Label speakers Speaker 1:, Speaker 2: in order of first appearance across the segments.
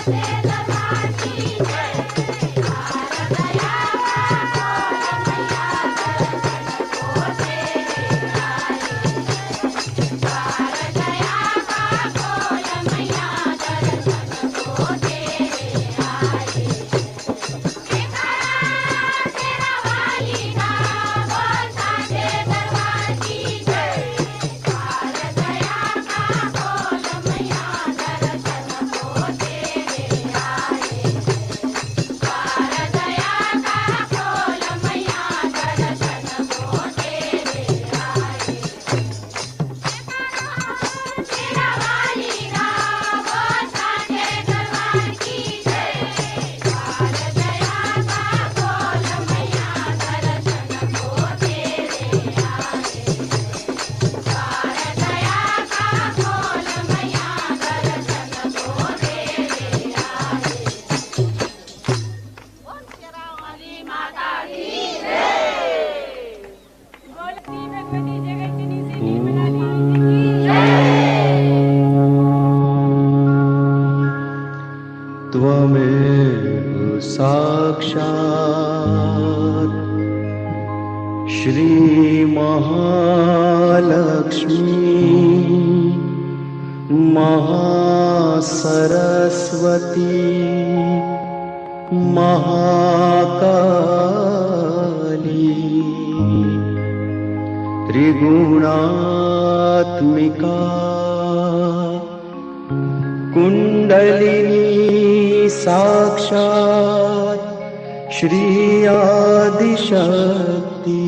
Speaker 1: त्वमेव साक्षात् श्री महालक्ष्मी महासरस्वती महाकाली त्रिगुणात्मिका कुंडलिनी साक्षात् श्री आदिशक्ति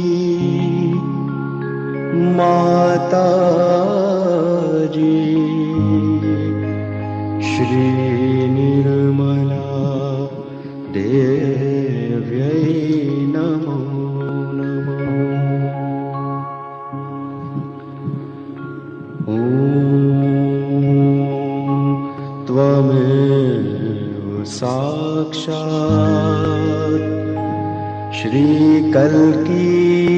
Speaker 1: माताजी श्री निर्मला देव्यै नमो नमः। ॐ त्वमेव साक्षात् श्री कल्की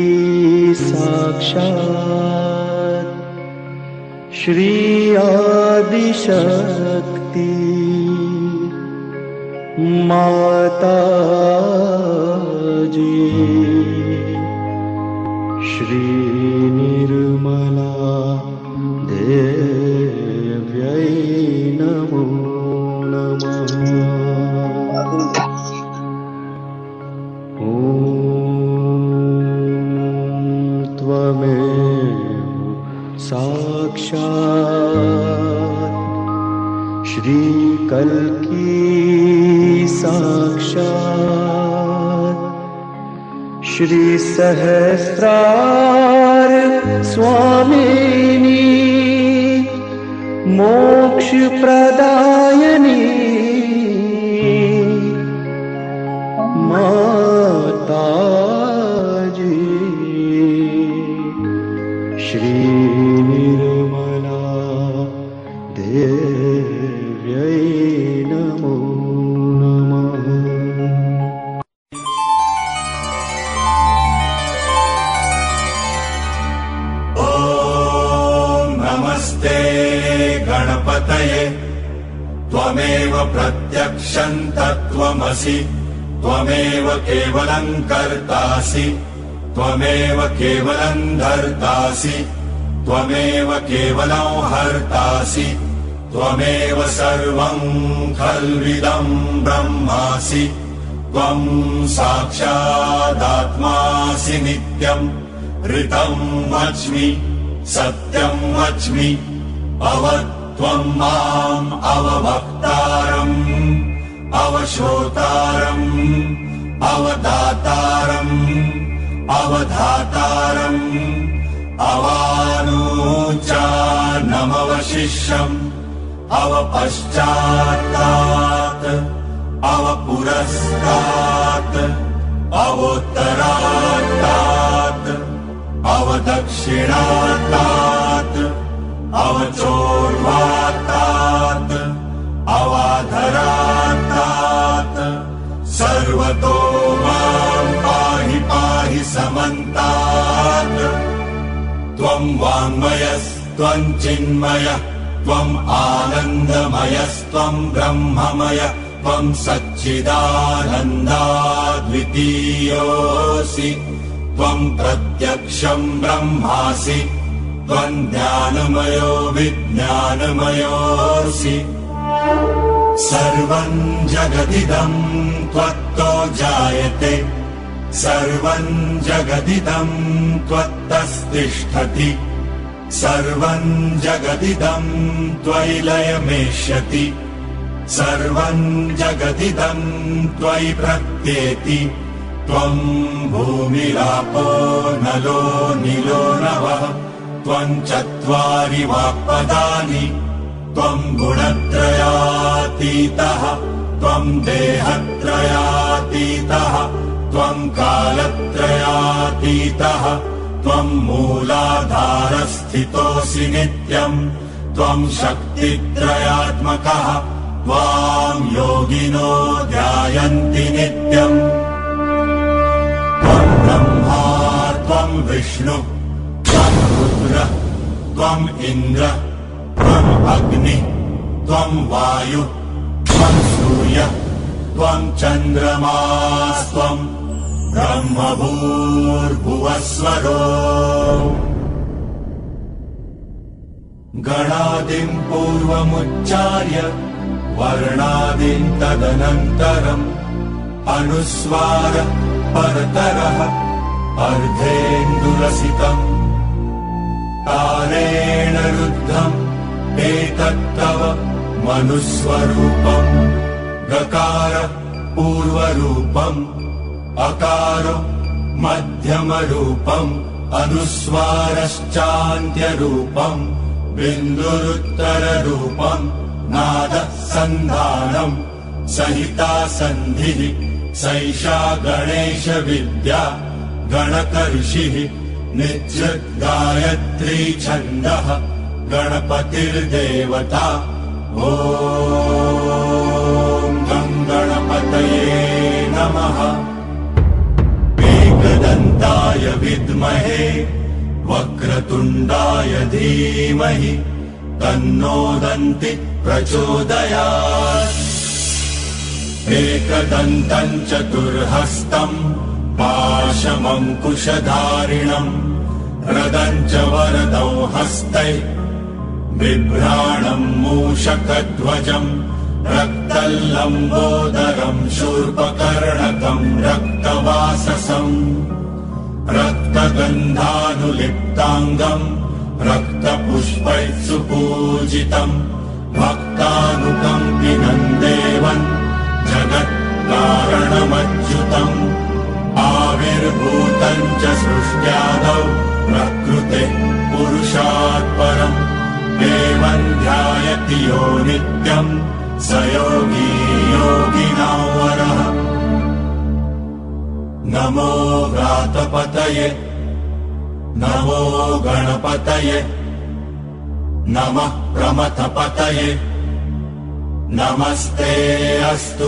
Speaker 1: साक्षात् श्री आदिशक्ति माताजी श्री निर्मला देव्यै नमो नमः। ॐ त्वमेव साक्षात् श्री कल्की साक्षात् श्री सहस्रार स्वामिनी मोक्ष प्रदायिनी माताजी श्री निर्मला देव्यै नमो नमः।
Speaker 2: ॐ नमस्ते गणपतये त्वमेव प्रत्यक्षं तत्त्वमसि त्वमेव केवलं कर्तासि त्वमेव केवलं धर्तासि त्वमेव केवलं हर्तासि त्वमेव सर्वं खल्विदं ब्रह्मासि त्वं साक्षादात्मासि नित्यं ऋतं वच्मि सत्यं वच्मि अवत्वं माम् अवभक्तारम् अवश्रोतारम् अवदातारम् अवधातारम् अवानूचानमवशिष्यम् अवपश्चात्तात् अवपुरस्तात् अवोत्तरात्तात् अवदक्षिणात्तात् अवचोर्वात्तात् अवाधरात्तात् सर्वतो मां पाहि पाहि समन्तात् त्वं वाङ्मयस्त्वं चिन्मयः त्वम् आनन्दमयस्त्वम् ब्रह्ममय त्वम् सच्चिदानन्दाद्वितीयोऽसि त्वम् प्रत्यक्षम् ब्रह्मासि त्वम् ज्ञानमयो विज्ञानमयोऽसि सर्वम् जगदिदम् त्वत्तो जायते सर्वम् जगदिदम् त्वत्तस्तिष्ठति सर्वम् जगदिदम् त्वयि लयमेष्यति सर्वम् जगदिदम् त्वयि प्रत्येति त्वम् भूमिरापो नलो निलो नभः त्वम् चत्वारि वाक्पदानि त्वम् गुणत्रयातीतः त्वम् देहत्रयातीतः त्वम् कालत्रयातीतः त्वम् मूलाधारस्थितोऽसि नित्यम् त्वम् शक्तित्रयात्मकः त्वाम् योगिनो ध्यायन्ति नित्यम् त्वम् ब्रह्मा त्वम् विष्णु त्वम् रुद्र त्वम् इन्द्र त्वम् अग्नि त्वम् वायु त्वम् सूर्य त्वम् चन्द्रमास्त्वम् ब्रह्मभूर्भुवस्वरो गणादिम् पूर्वमुच्चार्य वर्णादिम् तदनन्तरम् अनुस्वार परतरः अर्धेन्दुरसितम् तारेण रुद्धम् एतत्तव मनुस्वरूपम् गकार पूर्वरूपम् अकारो मध्यमरूपम् अनुस्वारश्चान्त्यरूपम् बिन्दुरुत्तररूपम् नादः सन्धानम् सहिता सन्धिः सैषा गणेश विद्या गणकर्षिः नित्यगायत्री छन्दः गणपतिर्देवता ॐ गं गणपतये नमः एकदन्ताय विद्महे वक्रतुण्डाय धीमहि तन्नो दन्ति प्रचोदयात् एकदन्तम् चतुर्हस्तम् पाशमङ्कुशधारिणम् रदम् च वरदौ हस्तै बिभ्राणम् मूषकध्वजम् रक्तल्लम्बोदरम् शूर्पकर्णकम् रक्तवाससम् रक्तगन्धानुलिप्ताङ्गम् रक्तपुष्पैः सुपूजितम् भक्तानुकम्पिनम् देवम् जगत्कारणमच्युतम् आविर्भूतम् च सृष्ट्यादौ प्रकृतेः पुरुषात् परम् देवम् ध्यायति यो नित्यम् स योगी योगिनां वरः नमो व्रातपतये नमो गणपतये नमः प्रमथपतये नमस्ते अस्तु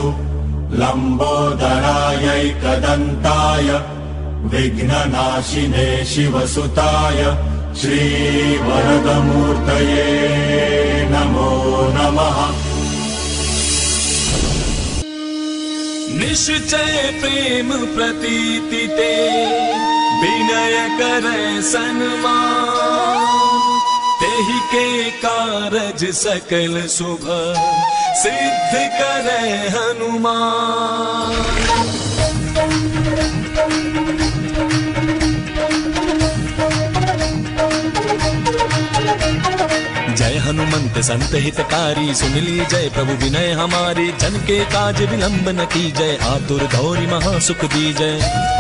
Speaker 2: लम्बोदरायैकदन्ताय विघ्ननाशिने शिवसुताय श्रीवरदमूर्तये नमो नमः।
Speaker 3: निश्चय प्रेम प्रतीति ते विनय करे सन्मान तेहि के कारज सकल शुभ सिद्ध करे हनुमान। जय हनुमंत संत हितकारी सुन ली जय प्रभु विनय हमारी जन के काज विलंब न की जय आतुर गौरी महासुख दी जय।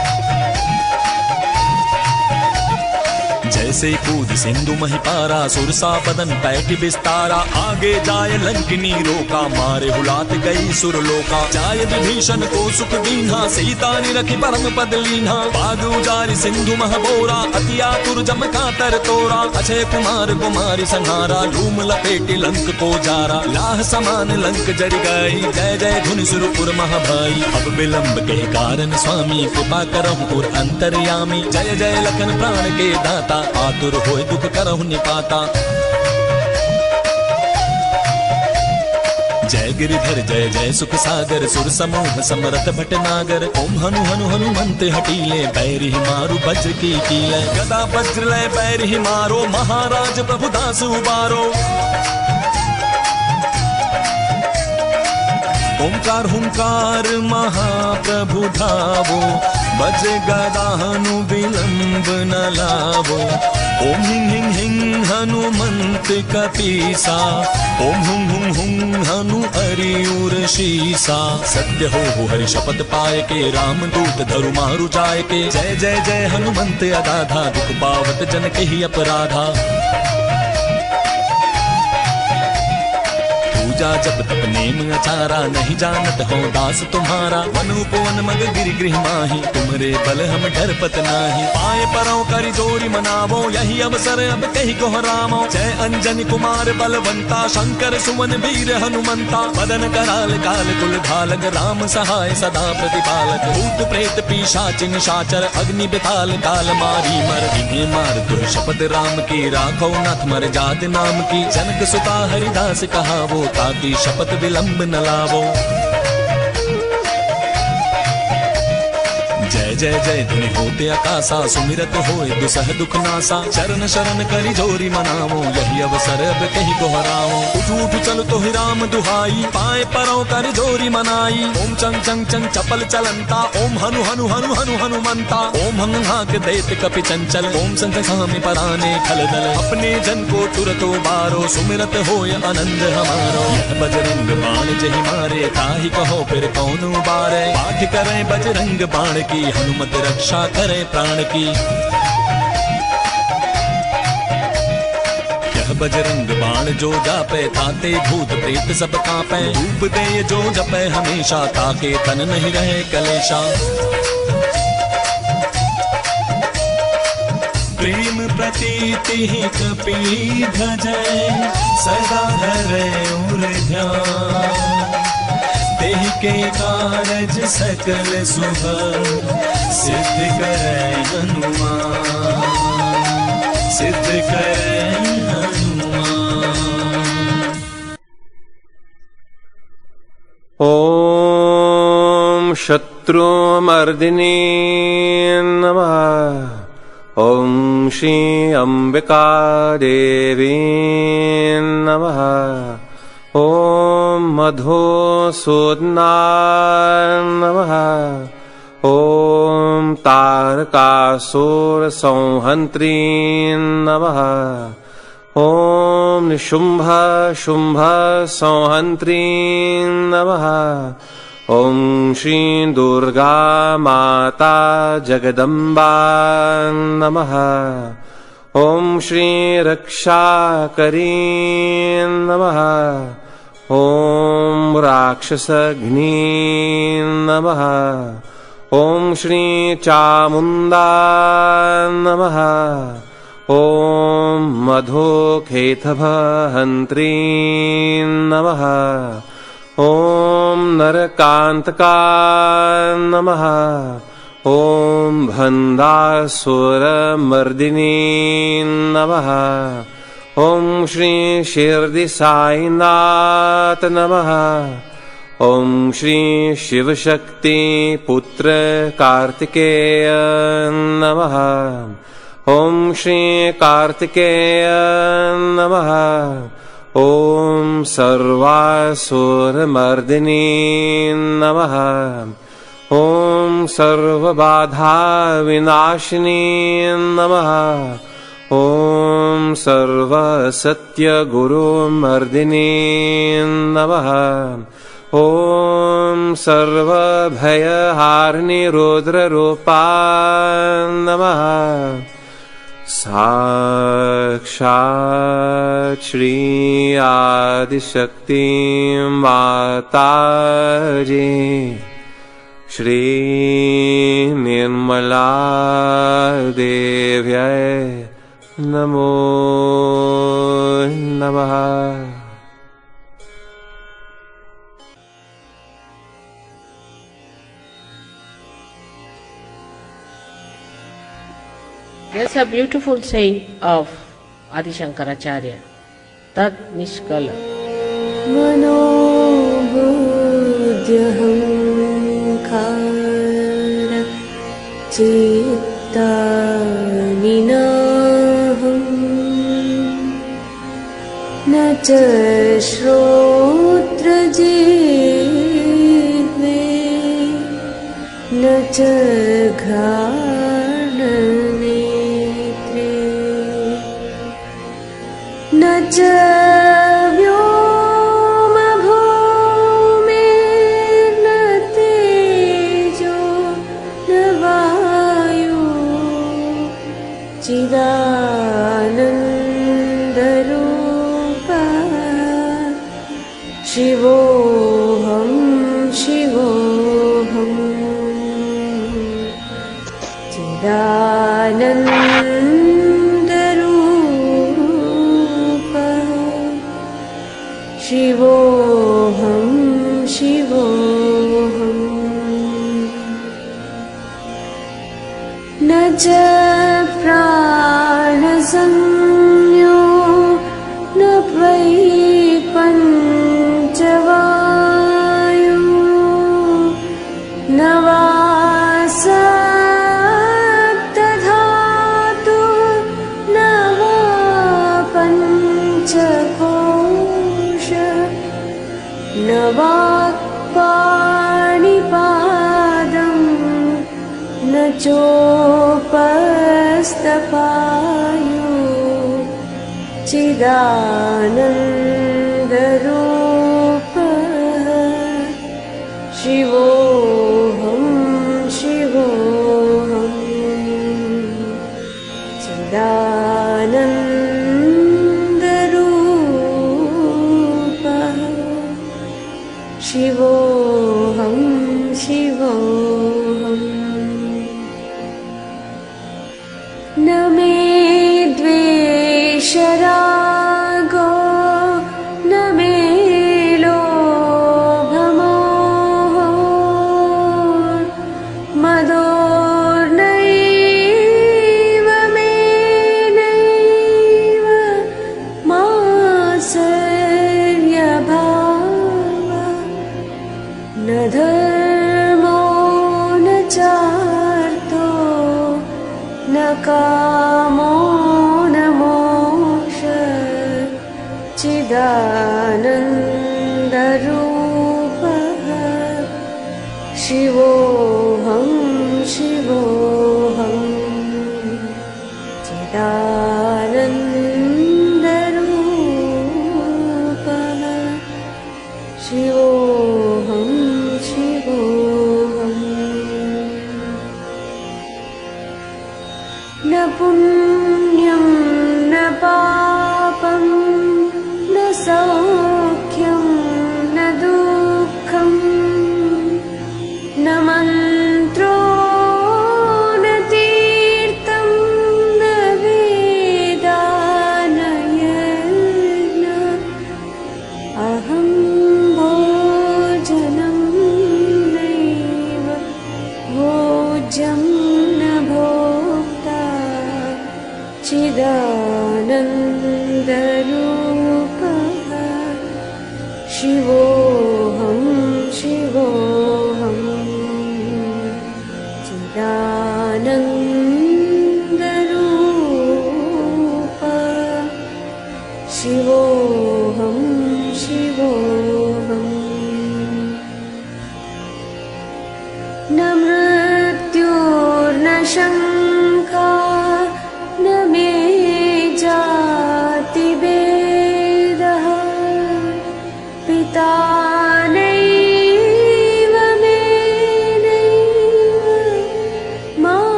Speaker 3: जैसे कूद सिंधु महिपारा सुरसा बदन पैठ विस्तारा आगे जाय लंकिनी रोका मारे हुलात गई सुरलोका। जाय विभीषण को सुख दीन्हा सीता निरखि परम पद लीन्हा पाग उजारि सिंधु महबोरा अति आतुर जम कातर तोरा। अक्षय कुमार कुमारी संहारा धूम लपेटी लंक को जारा लाह समान लंक जरि गई जय जय धुनि सुरपुर महाभाई। अब विलंब के कारण स्वामी कृपा करहु और अंतर्यामी जय जय लखन प्राण के दाता आतुर होय दुख करहु निपाता। जय गिरिधर जय जय सुख सागर सुर समूह समरथ भटनागर ओम हनु हनु हनुमंत हटीले बैरि मारु वज्र की कीले गदा वज्र लय बैरि मारो महाराज प्रभुदास उबारो ओंकार हुंकार महाप्रभु धावो वज्र गदा हनु विलंब न लावो ओम हिंग हिंग हिंग हनुमंत कपीसा ओम हुं हुं हुं हनु अरियुर शीसा सत्य हो हरि शपथ पाए के राम दूत धरु मारु जाय के जय जय जय हनुमंत अगाधा दुख पावत जन के ही अपराधा पूजा जब तप नेम अचारा नहीं जानत हो दास तुम्हारा वन उपवन मग गिरि गृह माही तुमरे बल हम डरपत नाही पाए परों करि जोरी मनावो यही अवसर अब कही कोहरामो जय अंजनी कुमार बलवंता शंकर सुमन वीर हनुमंता मदन कराल काल कुल धालक राम सहाय सदा प्रतिपालक भूत प्रेत पिशाच निशाचर अग्नि बिताल काल मारी मर इन्हें मार तुम शपथ राम की राखो नाथ मर जात नाम की जनक सुता हरिदास कहावो ताकि शपथ विलंब न लावो जय जय जय धुनि होते आकाशा सुमिरत होए दुसह दुख नासा चरण शरण करि जोरी मनावो यही अवसर अब कही दोहराओ उठ उठ चल तो ही राम दुहाई पाए परों कर जोरी मनाई ओम चंग चंग चंग चपल चलंता ओम हनु हनु हनु हनु हनुमंता ओम हंग हाक देत कपि चंचल ओम संग सामी पराने खल दल अपने जन को तुरतो बारो सुमिरत होय आनंद हमारो यह बजरंग बाण जहि मारे ताहि कहो फिर कौन उबारे पाठ करे बजरंग बाण की हनुमत रक्षा करे प्राण की यह बजरंग बाण जो जापे ताते भूत प्रेत सब कांपे धूप दे जो जपे हमेशा ताके तन नहीं रहे कलेशा प्रेम प्रतीति ही कपि भजै सदा धरे उर ध्यान तेहि के कारज सकल शुभ सिद्ध करे हनुमान सिद्ध करे हनुमान।
Speaker 4: ओम शत्रुमर्दिनी नमः ओम श्री अंबिका देवी नमः ओम मधुसूदनाय नमः ओम तारकासुर संहन्त्री नमः ओम निशुंभ शुंभ संहन्त्री नमः ओम श्री दुर्गा माता जगदम्बा नमः ओम श्री रक्षाकरी नमः ओम राक्षसघ्नी नमः ओम श्री चामुंडा नमः ओम मधुखेथभहन्त्री नमः ओम नरकांतका नमः ओम भंडासुरमर्दिनी नमः ओम श्री शिरडी साईनाथ नमः ओम श्री शिवशक्ति पुत्र कार्तिकेय नमः ओम श्री कार्तिकेय नमः ओम सर्वासुरमर्दिनी नमः ओम सर्वबाधा विनाशिनी नमः ओम सर्वसत्यगुरुमर्दिनी नमः ओम सर्वभयहारिणी रुद्ररूपा नमः साक्षात् श्री आदिशक्ति माताजी श्री निर्मला देव्यै नमो नमः।
Speaker 5: There's a beautiful saying of Adi Shankaracharya, Tad Nishkala. Mano
Speaker 6: नास्त्यहङ्कार चित्तानि नाहम् न च श्रोत्रजिह्वे न च घ्राणनेत्रे न च व्योमभूमिर्न तेजो न वायु चिदानन्दरूपः शिवोऽहं शिवोऽहम् चिदानन्दरूपः शिवोऽहं शिवोऽहम् न च प्राणसंज्ञो न वै पञ्चवायु न वा सप्तधातु न वा पञ्चकोश न वाक्पाणिपादं न चोपस्थपायु चिदानन्दरूपः शिवोऽहं शिवोऽहम् चिदानन्दरूपः शिवोऽहं शिवोऽहम् न मे द्वेषरागो न मे लोभमोहो मदोर्नैव मे नैव मात्सर्यभावः न धर्मो न चार्थो न कामो न मोक्षः चिदानन्दरूपः शिवोऽहं शिवोऽहम् चिदानन्दरूपः शिवोऽहं शिवोऽहम् न पुण्यं न पापं न सौख्यं न दुःखं न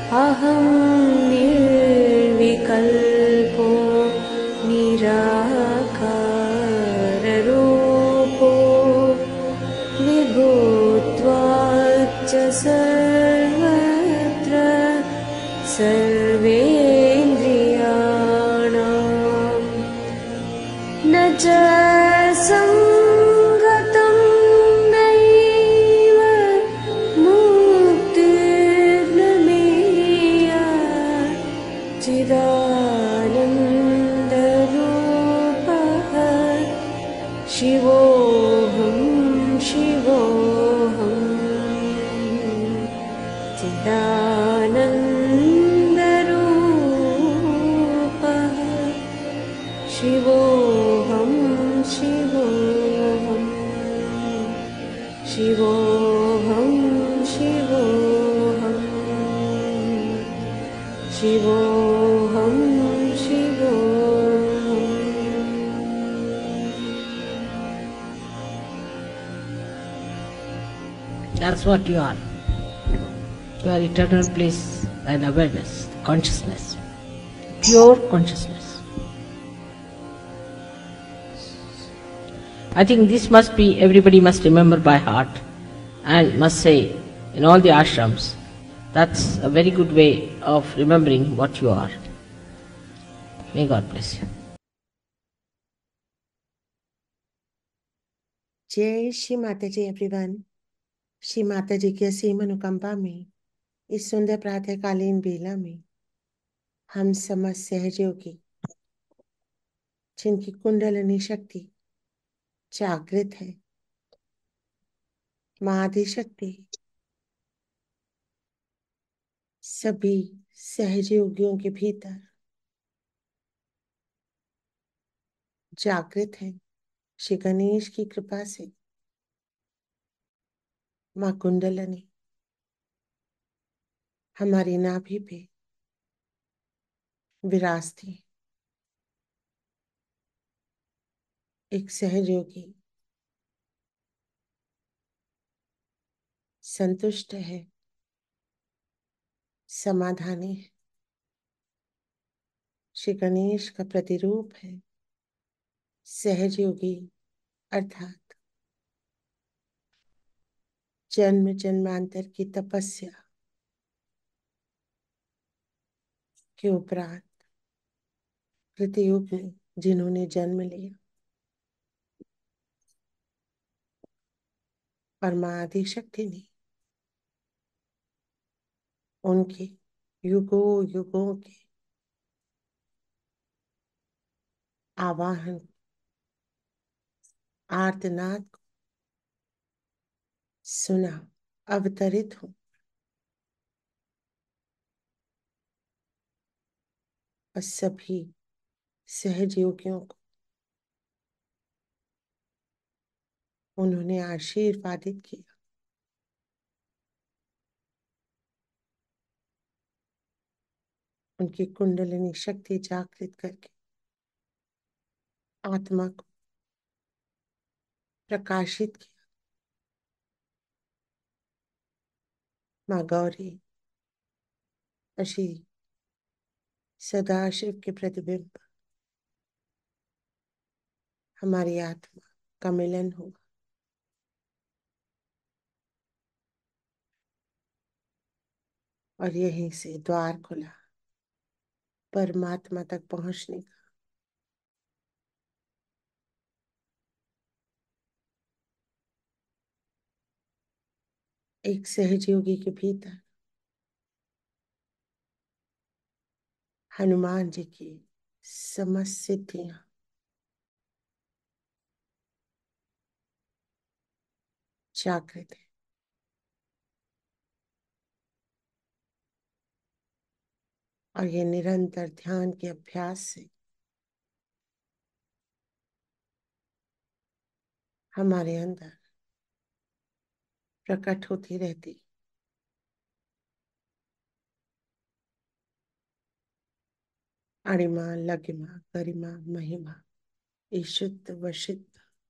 Speaker 6: अहं निर्विकल्पो निराकाररूपो विभूत्वाच्च सर्वत्र सर्वेन्द्रियाणां न च सङ्गतं नैव मुक्तिर्न मेया चिदानन्दरूपः शिवोऽहं शिवोऽहं चिदानन्दरूपः शिवोऽहं शिवोऽहं शिवोऽहं शिवोऽहं शिवोऽहं शिवोऽहम्
Speaker 5: That's what you are. You are eternal bliss and awareness, consciousness, pure consciousness. I think this must be, everybody must remember by heart and must say in all the ashrams. That's a very good way of remembering what you are. May God bless you.
Speaker 7: जय श्री माता जी everyone. Shri Mata जी की असीम अनुकंपा में इस सुंदर प्रातःकालीन बेला में हम समस्त सहयोगी जिनकी कुंडलिनी शक्ति जागृत है, माँ आदि शक्ति सभी सहयोगियों के भीतर जागृत है। श्री गणेश की कृपा से माँ कुंडलिनी हमारी नाभि पे विराजती। एक सहयोगी संतुष्ट है, समाधानी है, श्री गणेश का प्रतिरूप है। सहयोगी अर्थात जन्म जन्मांतर की तपस्या के उपरांत कृतयुग में जिन्होंने जन्म लिया और माँ आदि शक्ति ने उनके युगों युगों के आवाहन आर्तनाद को सुना, अवतरित हो और सभी सहयोगियों को उन्होंने आशीर्वादित किया। उनकी कुंडलिनी शक्ति जागृत करके आत्मा को प्रकाशित किया। माँ गौरी और श्री सदाशिव के प्रतिबिंब हमारी आत्मा का मिलन हुआ। और यहीं से द्वार खुला परमात्मा तक पहुंचने का। एक सहयोगी के भीतर हनुमान जी की समस्त सिद्धियां जागृत है। और ये निरंतर ध्यान के अभ्यास से हमारे अंदर प्रकट होती रहती। अणिमा, लघिमा, गरिमा, महिमा, ईशुद्ध वशिद्ध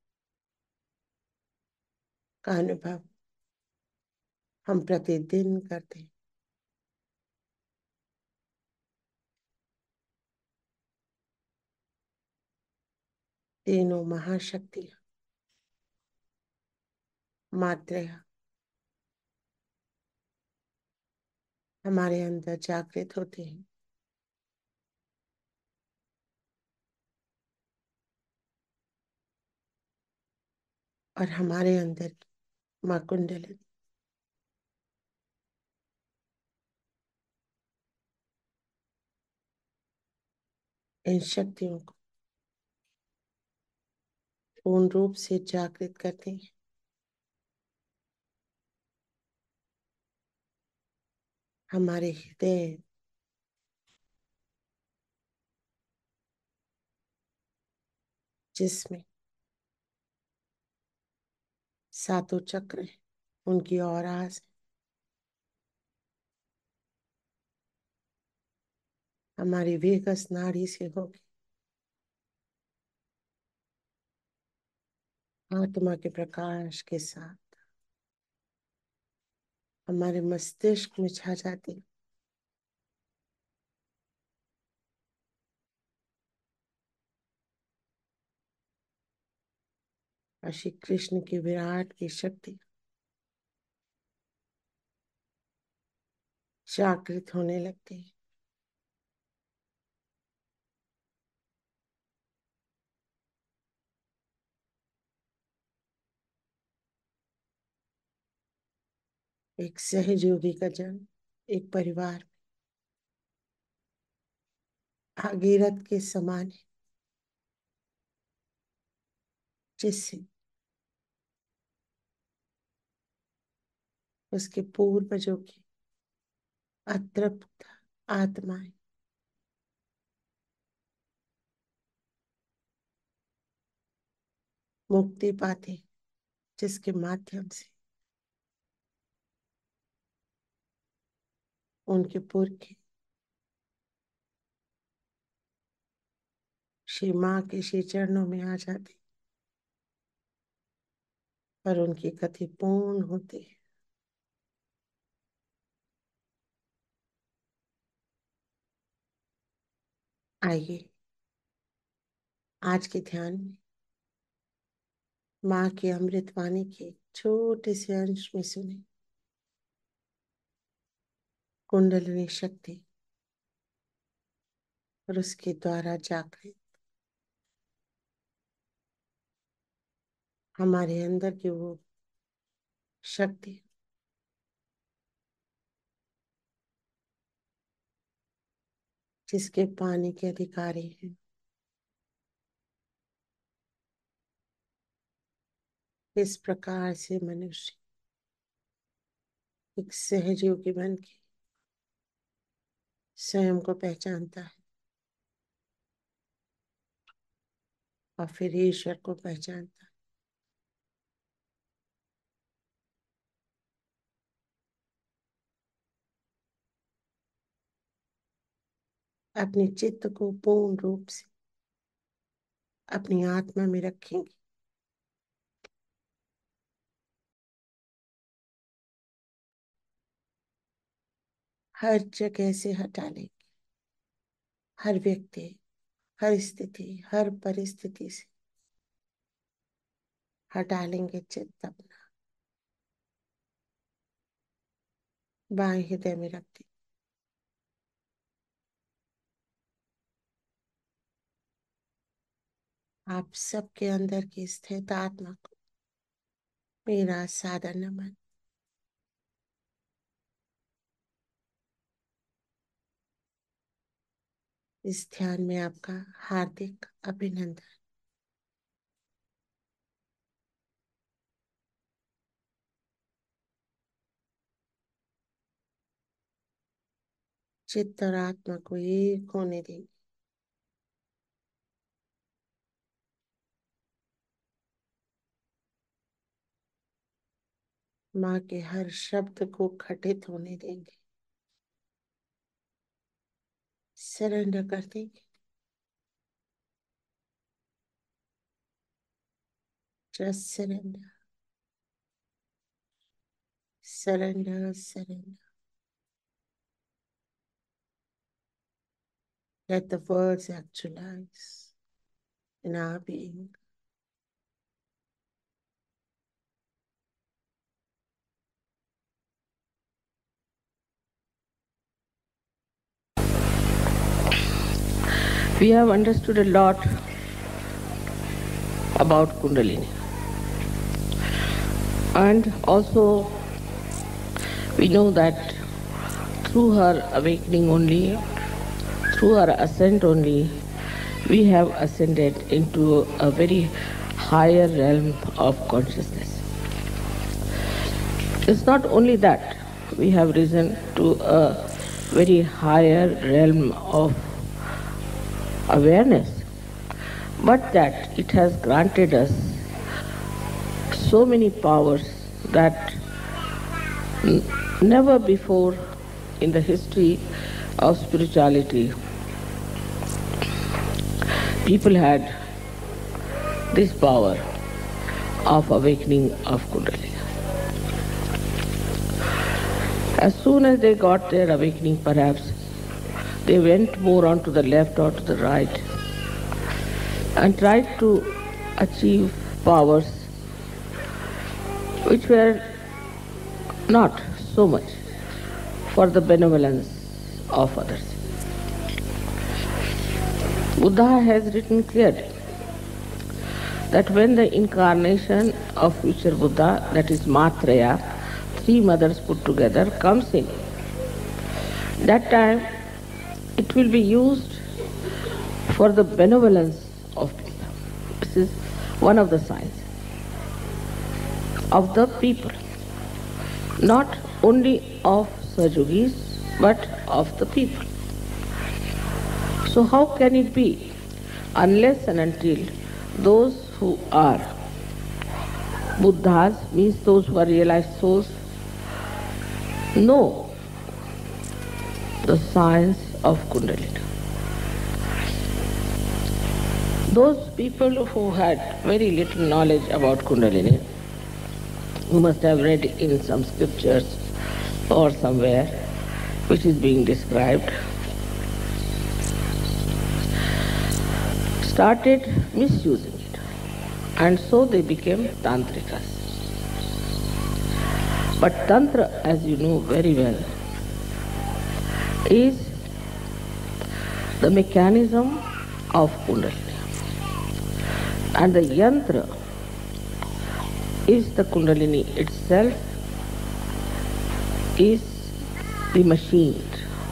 Speaker 7: का अनुभव हम प्रतिदिन करते हैं। तीनों महाशक्तियां मात्रेय हमारे अंदर जागृत होती हैं। और हमारे अंदर माँ कुंडलिनी इन शक्तियों को पूर्ण रूप से जागृत करती हैं। हमारे हृदय जिसमें सातों चक्र हैं, उनकी औरा से हमारी वेगस नाड़ी से होगी आत्मा के प्रकाश के साथ हमारे मस्तिष्क में छा जाती है। और श्री कृष्ण की विराट की शक्ति जागृत होने लगती है। एक सहयोगी का जन्म एक परिवार में भागीरथ के समान है, जिससे उसके पूर्वजों की अतृप्त आत्माएं मुक्ति पाते, जिसके माध्यम से उनके पुरखे श्री माँ के श्री चरणों में आ जाते और उनकी गति पूर्ण होती है। आइए आज के ध्यान में माँ की अमृतवाणी के छोटे से अंश में सुने कुंडलिनी शक्ति और उसके द्वारा जागृत हमारे अंदर की वो शक्ति जिसके पाने के अधिकारी हैं। इस प्रकार से मनुष्य एक सहयोगी बन के स्वयं को पहचानता है और फिर ईश्वर को पहचानता है। अपने चित्त को पूर्ण रूप से अपनी आत्मा में रखेंगे। हर जगह से हटा लेंगे, हर व्यक्ति, हर स्थिति, हर परिस्थिति से हटा लेंगे चित्त अपना, बाएं हृदय में रख देंगे। आप सबके अंदर की स्थित आत्मा को मेरा सादर नमन। इस ध्यान में आपका हार्दिक अभिनंदन। चित्त और आत्मा को एक होने देंगे। माँ के हर शब्द को घटित होने देंगे, सरेंडर कर देंगे। Just surrender, surrender, surrender. Let the words actualize in our being.
Speaker 5: We have understood a lot about Kundalini. And also we know that through her awakening only, through her ascent only, we have ascended into a very higher realm of consciousness. It's not only that we have risen to a very higher realm of awareness, but that it has granted us so many powers that never before in the history of spirituality people had this power of awakening of Kundalini. As soon as they got their awakening, perhaps they went more on to the left or to the right and tried to achieve powers which were not so much for the benevolence of others. Buddha has written clearly that when the incarnation of future Buddha, that is Maitreya, three mothers put together, comes in, that time it will be used for the benevolence of people. This is one of the signs of the people, not only of Sahajogis, but of the people. So how can it be unless and until those who are Buddhas, means those who are realized souls, know the science of Kundalini? Those people who had very little knowledge about Kundalini, who must have read in some scriptures or somewhere which is being described, started misusing it, and so they became Tantrikas. But Tantra, as you know very well, is the mechanism of Kundalini, and the Yantra is the Kundalini itself, is the machine.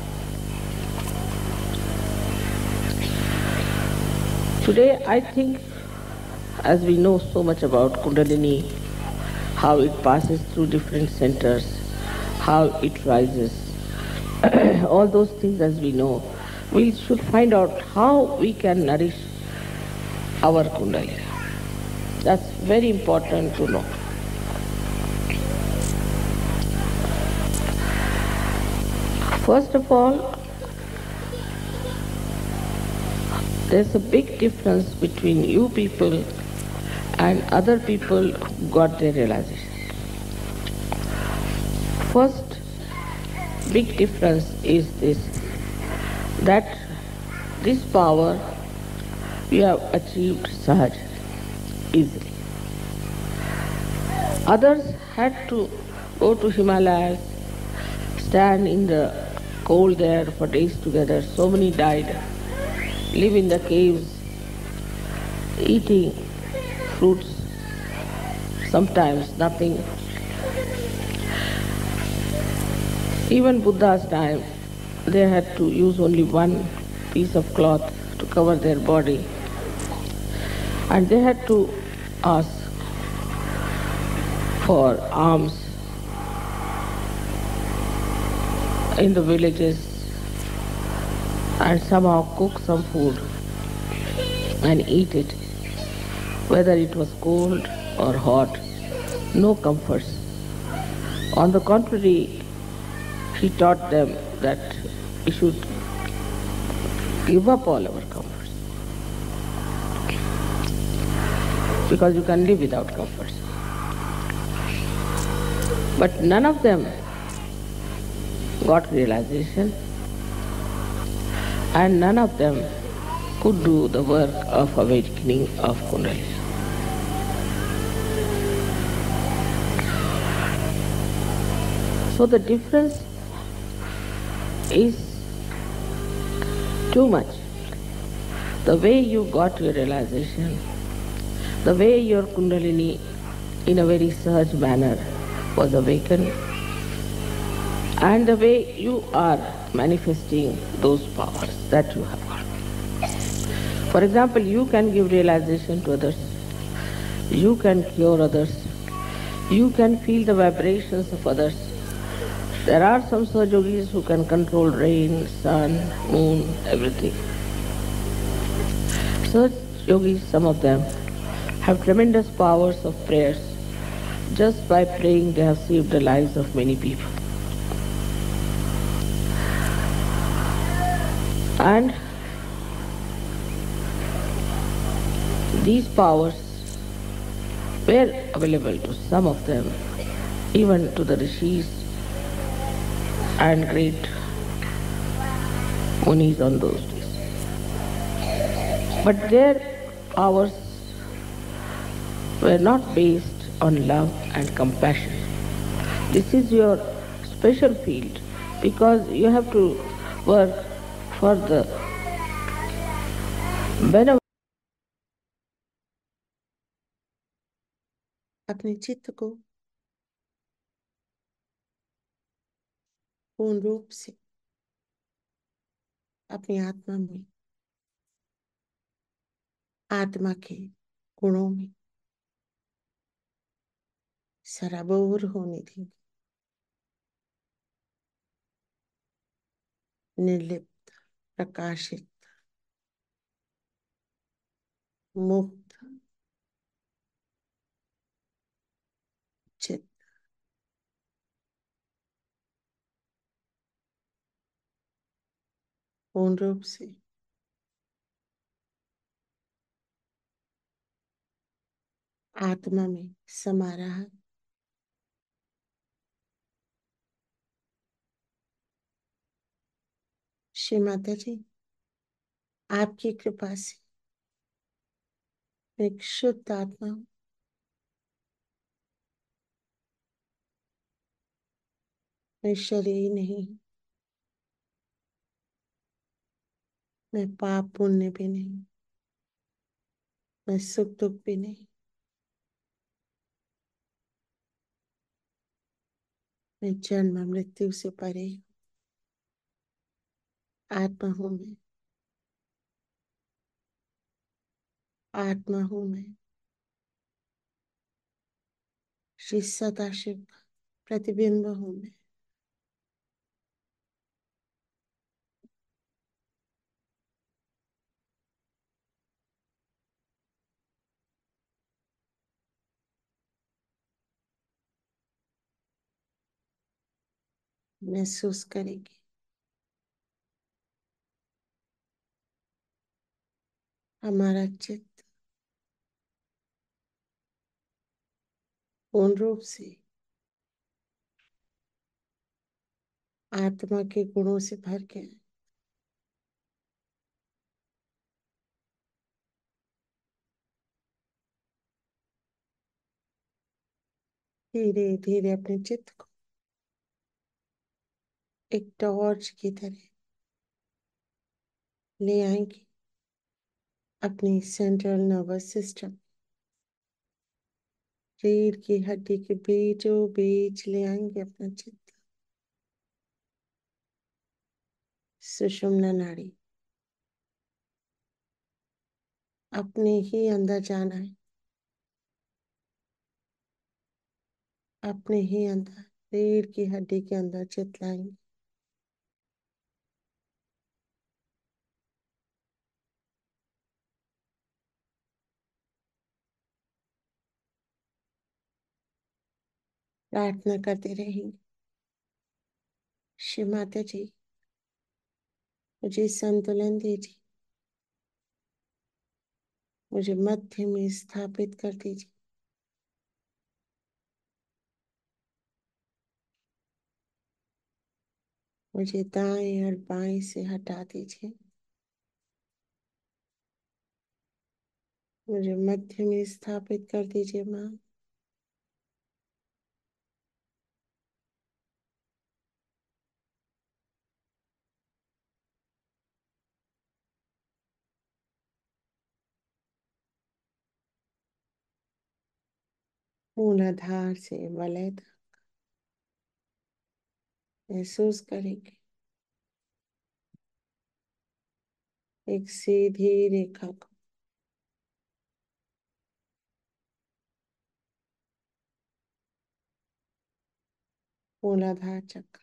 Speaker 5: Today I think, as we know so much about Kundalini, how it passes through different centers, how it rises, all those things as we know, we should find out how we can nourish our Kundalini. That's very important to know. First of all, there's a big difference between you people and other people who got their realization. First big difference is this, that this power you have achieved Sahaj, easily. Others had to go to Himalayas, stand in the cold there for days together. So many died, live in the caves, eating fruits, sometimes nothing. Even Buddha's time, they had to use only one piece of cloth to cover their body, and they had to ask for alms in the villages and somehow cook some food and eat it, whether it was cold or hot, no comforts. On the contrary, he taught them that we should give up all our comforts, because you can live without comforts. But none of them got realization, and none of them could do the work of awakening of Kundalini. So the difference is too much. the way you got your realization, the way your Kundalini in a very sahaj manner was awakened, and the way you are manifesting those powers that you have got. For example, you can give realization to others, you can cure others, you can feel the vibrations of others. There are some Sahajogis who can control rain, sun, moon, everything. Such yogis, some of them, have tremendous powers of prayers. Just by praying, they have saved the lives of many people. And these powers were available to some of them, even to the rishis and great munis on those days. But their powers were not based on love and compassion. This is your special field because you have to work for the benefit.
Speaker 7: अपने चित्त को पूर्ण रूप से अपनी आत्मा में, आत्मा के गुणों में सराबोर होने देंगे। निर्लिप्त, प्रकाशित, मुक्त चित्त पूर्ण रूप से आत्मा में समा रहा। श्री माता जी, आपकी कृपा से मैं एक शुद्ध आत्मा हूँ। मैं शरीर नहीं हूँ, मैं पाप पुण्य भी नहीं, मैं सुख दुख भी नहीं, मैं जन्म मृत्यु से परे हूँ। आत्मा हूँ मैं, आत्मा हूँ मैं। श्री सदाशिव का प्रतिबिंब हूँ मैं। महसूस करेंगे हमारा चित्त पूर्ण रूप से आत्मा के गुणों से भर के धीरे धीरे अपने चित्त को एक टॉर्च की तरह ले आएंगे अपनी सेंट्रल नर्वस सिस्टम, रीढ़ की हड्डी के बीचों बीच ले आएंगे अपना चित्त। सुषुम्ना नाड़ी अपने ही अंदर जाना है, अपने ही अंदर रीढ़ की हड्डी के अंदर चित्त लाएंगे। प्रार्थना करते रहेंगे, श्री माता जी मुझे संतुलन दीजिए, मुझे मध्य में स्थापित कर दीजिए। मुझे दाएं और बाएं से हटा दीजिए। मुझे मध्य में स्थापित कर दीजिए माँ। मूलाधार से वलय तक महसूस करेंगे। एक सीधी रेखा को मूलाधार चक्र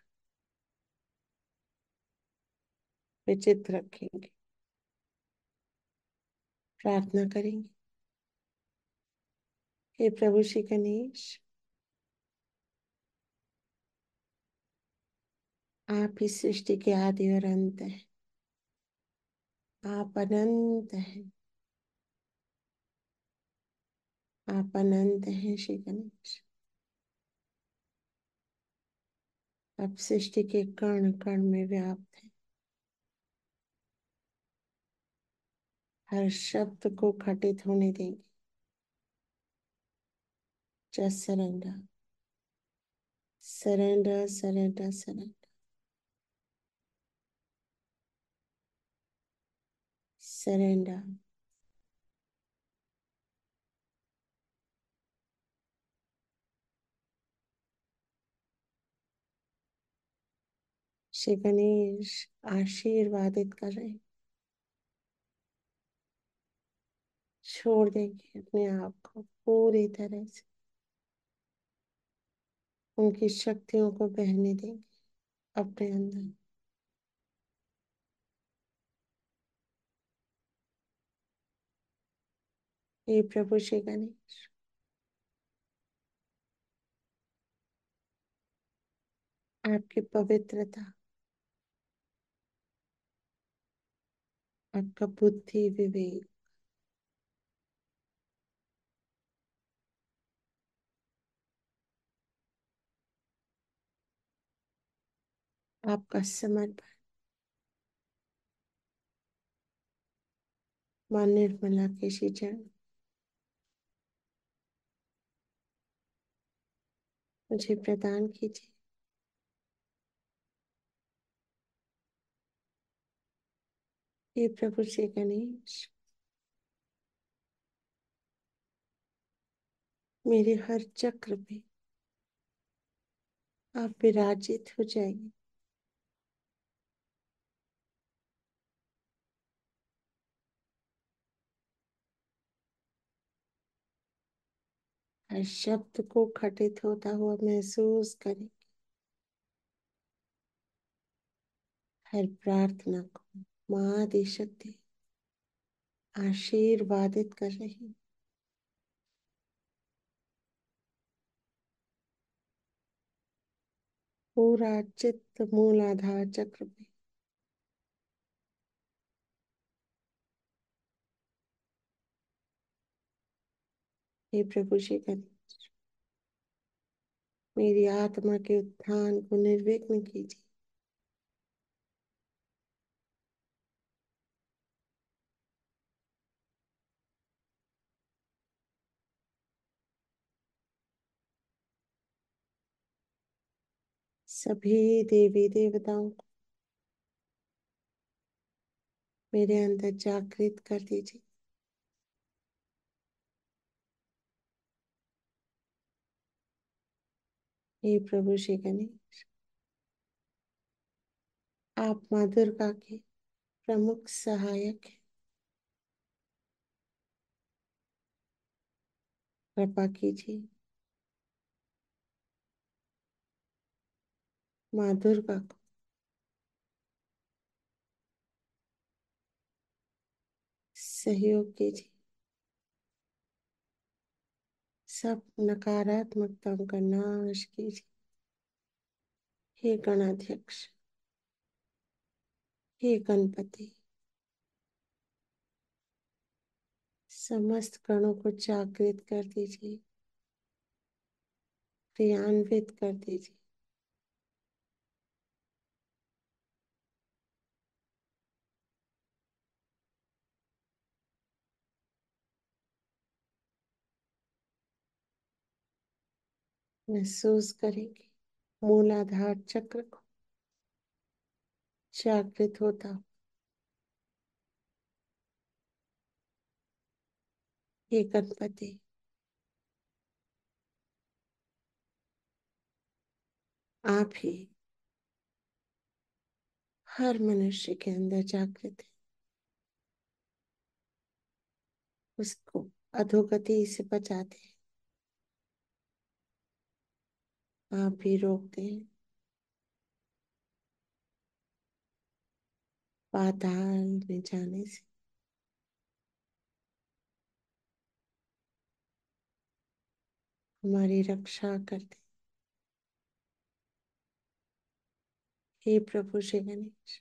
Speaker 7: पे चित्र रखेंगे। प्रार्थना करेंगे, हे प्रभु श्री गणेश, आप इस सृष्टि के आदि और अंत हैं। आप अनंत हैं। आप अनंत हैं श्री गणेश। आप सृष्टि के कण कण में व्याप्त हैं। हर शब्द को घटित होने देंगे। Just surrender, surrender, surrender, surrender, surrender. Shri Ganesh आशीर्वादित कर रहे हैं। छोड़ देंगे अपने आप को पूरी तरह से। उनकी शक्तियों को बहने देंगे अपने अंदर। हे प्रभु श्री गणेश, आपकी पवित्रता, आपका बुद्धि विवेक, आपका समर्पण मां निर्मला के श्री चरण मुझे प्रदान कीजिए। हे प्रभु श्री गणेश, मेरे हर चक्र में आप विराजित हो जाइए। हर शब्द को घटित होता हुआ महसूस करें। हर प्रार्थना को मां आदि शक्ति आशीर्वादित कर रही है। पूरा चित्त मूलाधार चक्र में हे प्रभु श्री गणेश, मेरी आत्मा के उत्थान को निर्विघ्न कीजिए। सभी देवी देवताओं को मेरे अंदर जागृत कर दीजिए। हे प्रभु श्री गणेश, आप माँ दुर्गा के प्रमुख सहायक हैं। कृपा कीजिए माँ दुर्गा को सहयोग कीजिए। सब नकारात्मकताओं का नाश कीजिए। हे गणाध्यक्ष, हे गणपति, समस्त गणों को जागृत कर दीजिए, क्रियान्वित कर दीजिए। महसूस करेंगे मूलाधार चक्र को जागृत होता हुआ। हे गणपति, आप ही हर मनुष्य के अंदर जागृत है, उसको अधोगति से बचाते हैं। आप ही रोकते हैं पाताल में जाने से। हमारी रक्षा करते। हे प्रभु श्री गणेश,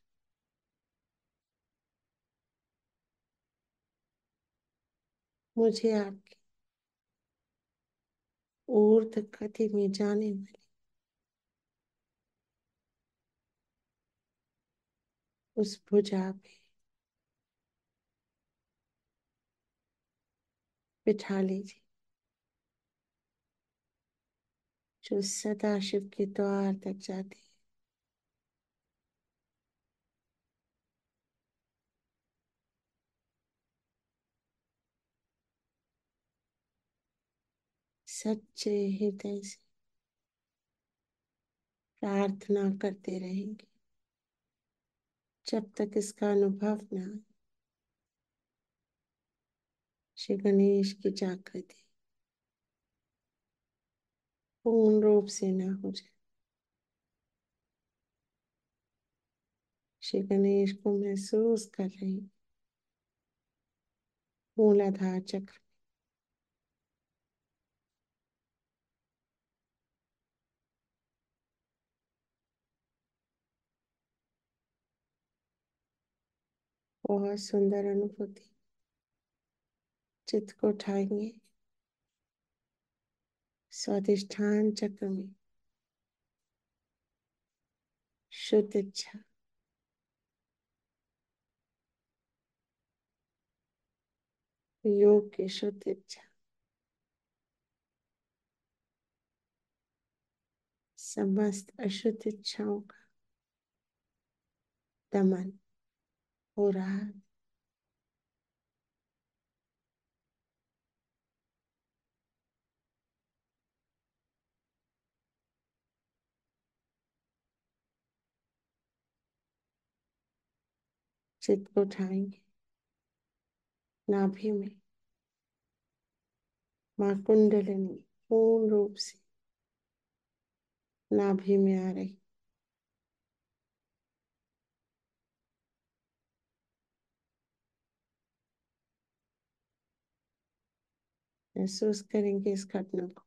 Speaker 7: मुझे आपकी ऊर्ध्व गति में जाने वाली उस भुजा पे बिठा लीजिए, जो सदा शिव के द्वार तक जाती है। सच्चे हृदय से प्रार्थना करते रहेंगे जब तक इसका अनुभव ना आए। श्री गणेश की जागृति पूर्ण रूप से ना हो जाए। श्री गणेश को महसूस कर रहे हैं मूलाधार चक्र। बहुत सुंदर अनुभूति। चित्त को उठाएंगे स्वाधिष्ठान चक्र में। शुद्ध इच्छा, योग की शुद्ध इच्छा, समस्त अशुद्ध इच्छाओं का दमन हो रहा है। चित्त को उठाएंगे नाभि में। मां कुंडलिनी पूर्ण रूप से नाभि में आ रही। महसूस करेंगे इस घटना को।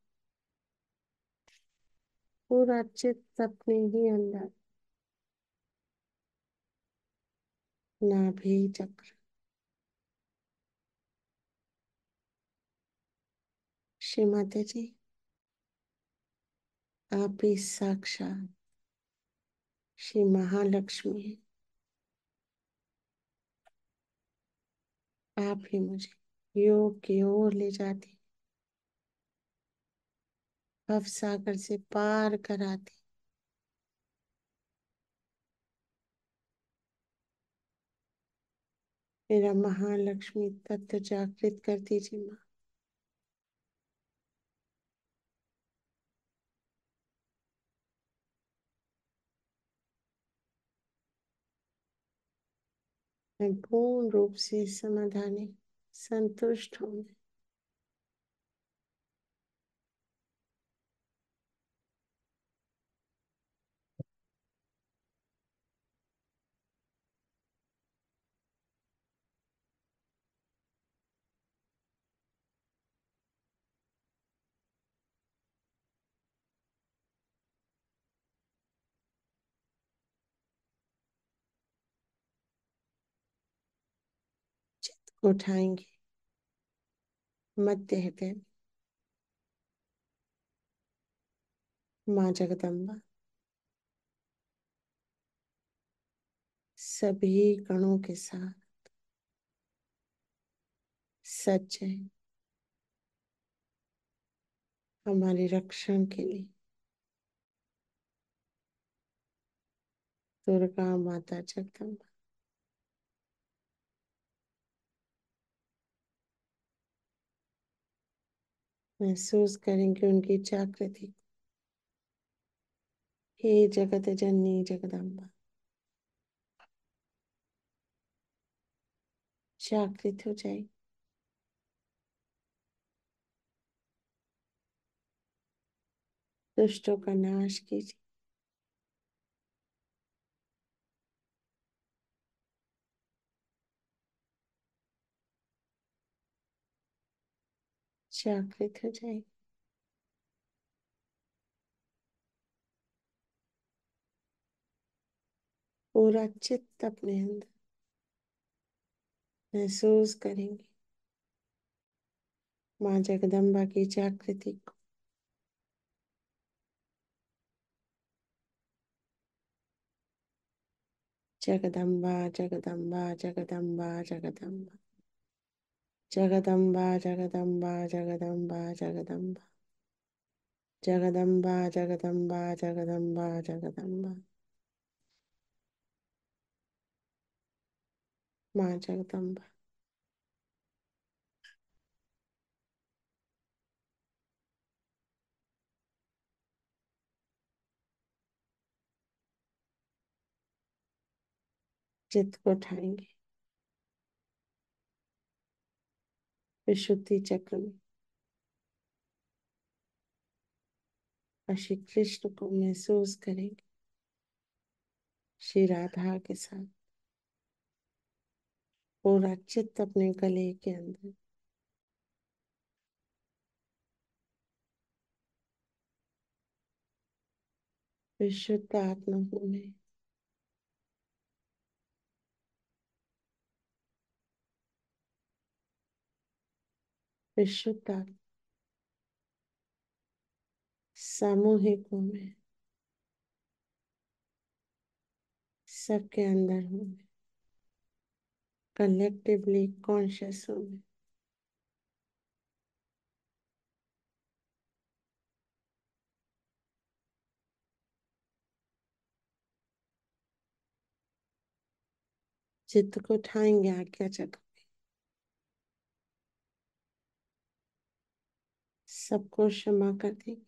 Speaker 7: पूरा चित्त अपने ही अंदर नाभि चक्र। श्री माता जी, आप ही साक्षात श्री महालक्ष्मी है। आप ही मुझे योग की ओर ले जाती, भव सागर से पार कराती। मेरा महालक्ष्मी तत्व जागृत कर दीजिए माँ। मैं पूर्ण रूप से समाधानी संतुष्ट हूँ। चित्त को उठाएंगे मध्य हृदय में। माँ जगदम्बा सभी गणों के साथ सच है हमारे रक्षण के लिए। दुर्गा माता जगदम्बा महसूस करेंगे उनकी जागृति। हे जगत जननी जगदम्बा, जागृत हो जाए। दुष्टों का नाश कीजिए। जागृत हो जाए। पूरा चित्त अपने अंदर महसूस करेंगे माँ जगदम्बा की जागृति को। जगदम्बा जगदम्बा जगदम्बा जगदम्बा जगदम्बा जगदम्बा जगदम्बा जगदम्बा जगदम्बा जगदम्बा जगदम्बा जगदम्बा माँ जगदम्बा। चित्त को उठाएंगे विशुद्धि चक्र में और श्री कृष्ण को महसूस करेंगे श्री राधा के साथ। पूरा चित्त अपने गले के अंदर विशुद्ध आत्मा होने विशुद्ध आत्मा सामूहिक होने सबके अंदर होने कलेक्टिवली कॉन्शियस होने चित्त को उठाएंगे आज्ञा चक्र। सबको क्षमा कर देंगे।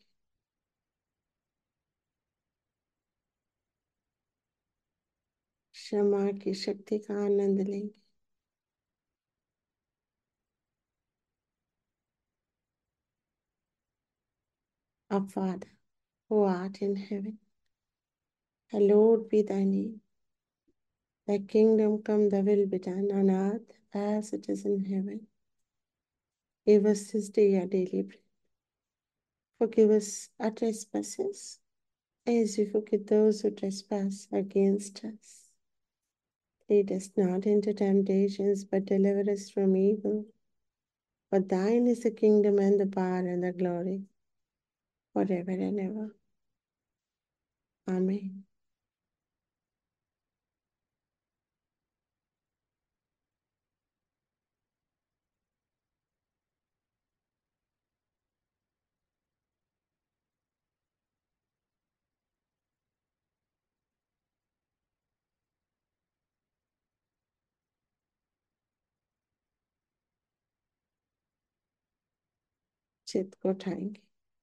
Speaker 7: क्षमा की शक्ति का आनंद लेंगे। Our Father, who art in heaven, hallowed be thy name. Thy kingdom come, thy will be done on earth as it is in heaven. Give us this day our daily bread. Forgive us our trespasses, as we forgive those who trespass against us. Lead us not into temptations, but deliver us from evil. For thine is the kingdom and the power and the glory, forever and ever. Amen. चित्त को उठाएंगे।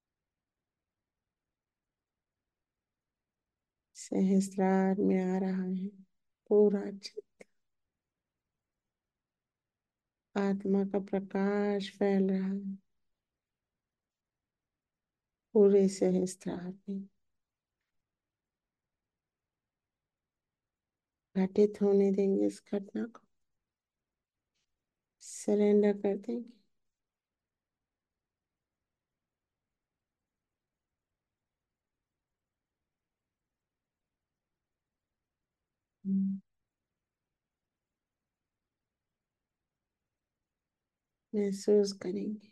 Speaker 7: सहस्त्रार में आ रहा है पूरा चित्त। आत्मा का प्रकाश फैल रहा है पूरे सहस्त्रार में। घटित होने देंगे इस घटना को। सरेंडर कर देंगे। महसूस करेंगे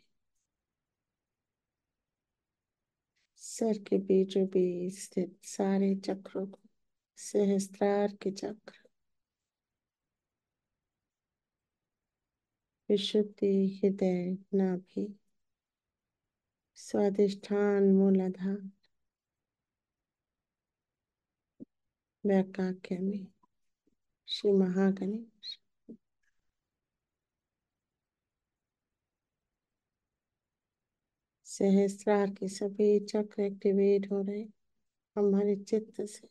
Speaker 7: सर के बीचों बीच स्थित सारे चक्रों को। सहस्त्रार के चक्र, विशुद्धि, हृदय, नाभि, स्वादिष्ठान, मूलाधार, वैकाग्य में श्री महागणेश। सहस्त्रार के सभी चक्र एक्टिवेट हो रहे। हमारे चित्त से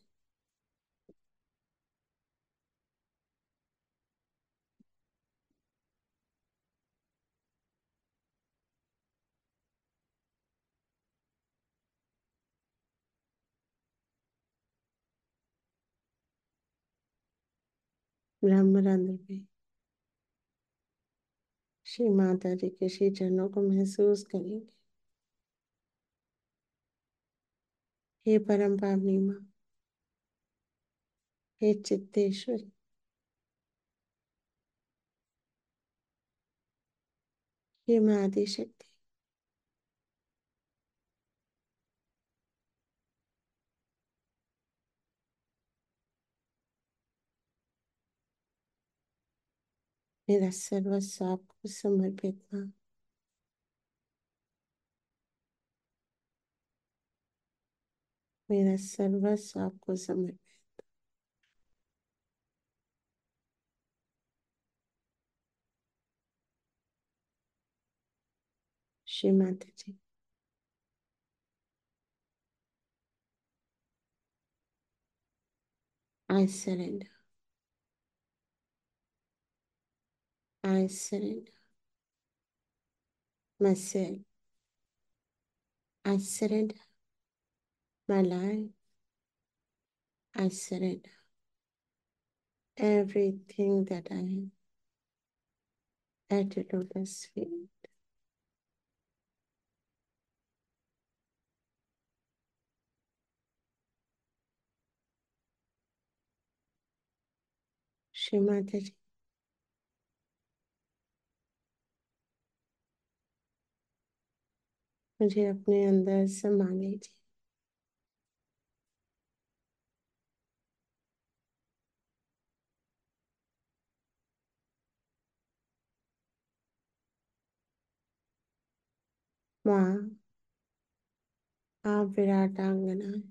Speaker 7: ब्रह्मरंध्र में श्री माता जी के श्री चरणों को महसूस करेंगे। हे परम पावनी माँ, हे चित्तेश्वरी, हे माँ आदि शक्ति, मेरा सर्वस्व आपको समर्पित माँ। मेरा सर्वस्व आपको समर्पित। श्री माता जी, I surrender. I surrender myself. I surrender my life. I surrender everything that I am at your lotus feet. Shri Mata जी, मुझे अपने अंदर समा लीजिए। माँ, आप विराट आंगना है।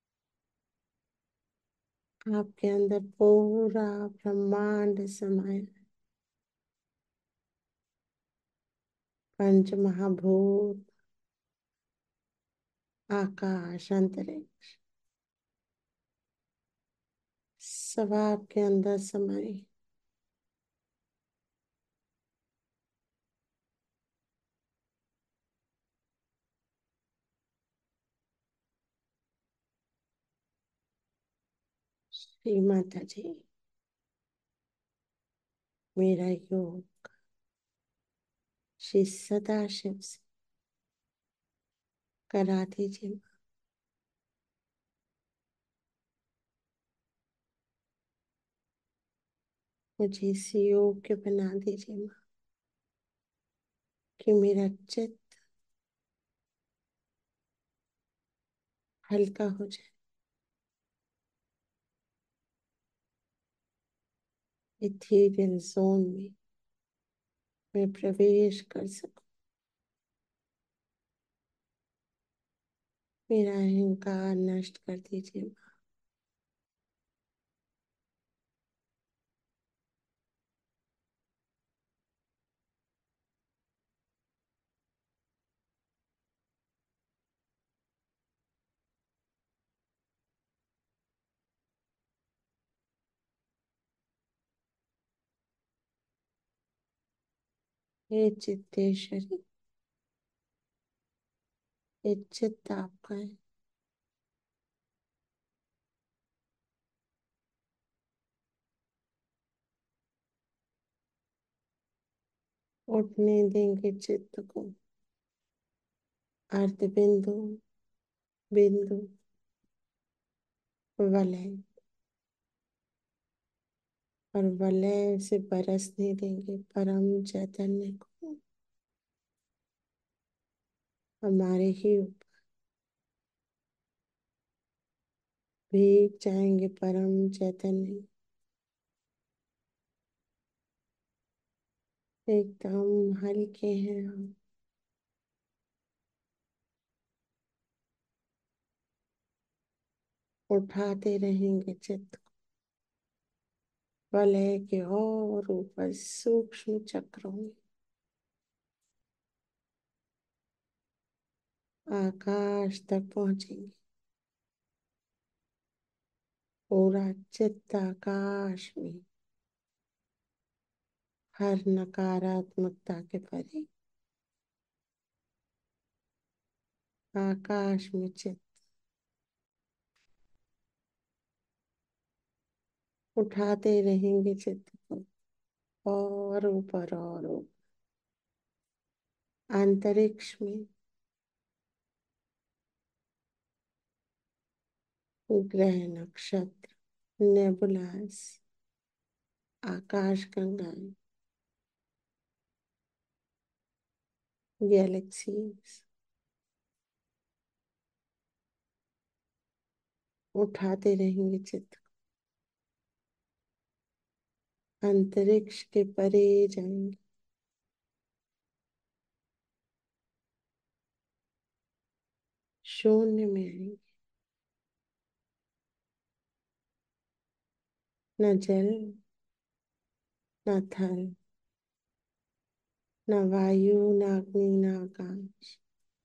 Speaker 7: आपके अंदर पूरा ब्रह्मांड समाया है। पंच महाभूत, आकाश, अंतरिक्ष सब आपके अंदर समाये। श्री माता जी, मेरा योग श्री सदाशिव से करा दीजिए। मुझे इस योग्य बना दीजिए माँ, कि मेरा चित्त हल्का हो जाए। इथेरियल जोन में मैं प्रवेश कर सकूं। मेरा अहंकार नष्ट कर दीजिए माँ। हे चित्तेश्वरी, ये चित्त आपका है। उठने देंगे चित्त को अर्ध बिंदु, बिंदु, वलय और वलय से बरसने देंगे परम चैतन्य को हमारे ही ऊपर। भीग जाएंगे परम चैतन्य, एकदम हल्के हैं हम। उठाते रहेंगे चित्त को वलय के और ऊपर सूक्ष्म चक्रों में, आकाश तक पहुंचेंगे। पूरा चित्त आकाश में, हर नकारात्मकता के परे आकाश में चित्त उठाते रहेंगे चित्त को और ऊपर और ऊपर अंतरिक्ष में, ग्रह नक्षत्र नेबुलास, आकाश गंगाएं, गैलेक्सीज उठाते रहेंगे चित्त को, अंतरिक्ष के परे जाएंगे, शून्य में आएंगे। न जल, न थल, न वायु, न अग्नि, न आकाश,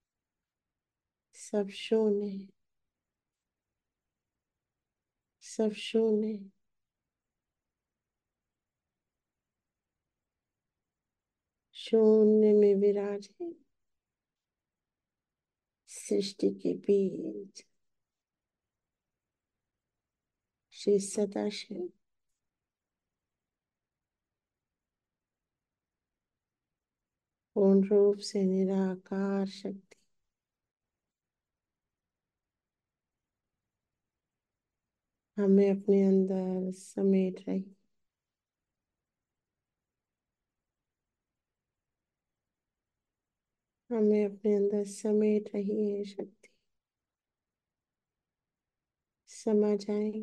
Speaker 7: सब शून्य है, सब शून्य है। शून्य में विराजे सृष्टि के बीज श्री सदाशिव, पूर्ण रूप से निराकार शक्ति हमें अपने अंदर समेट रही, हमें अपने अंदर समेट रही है शक्ति। समा जाएंगे,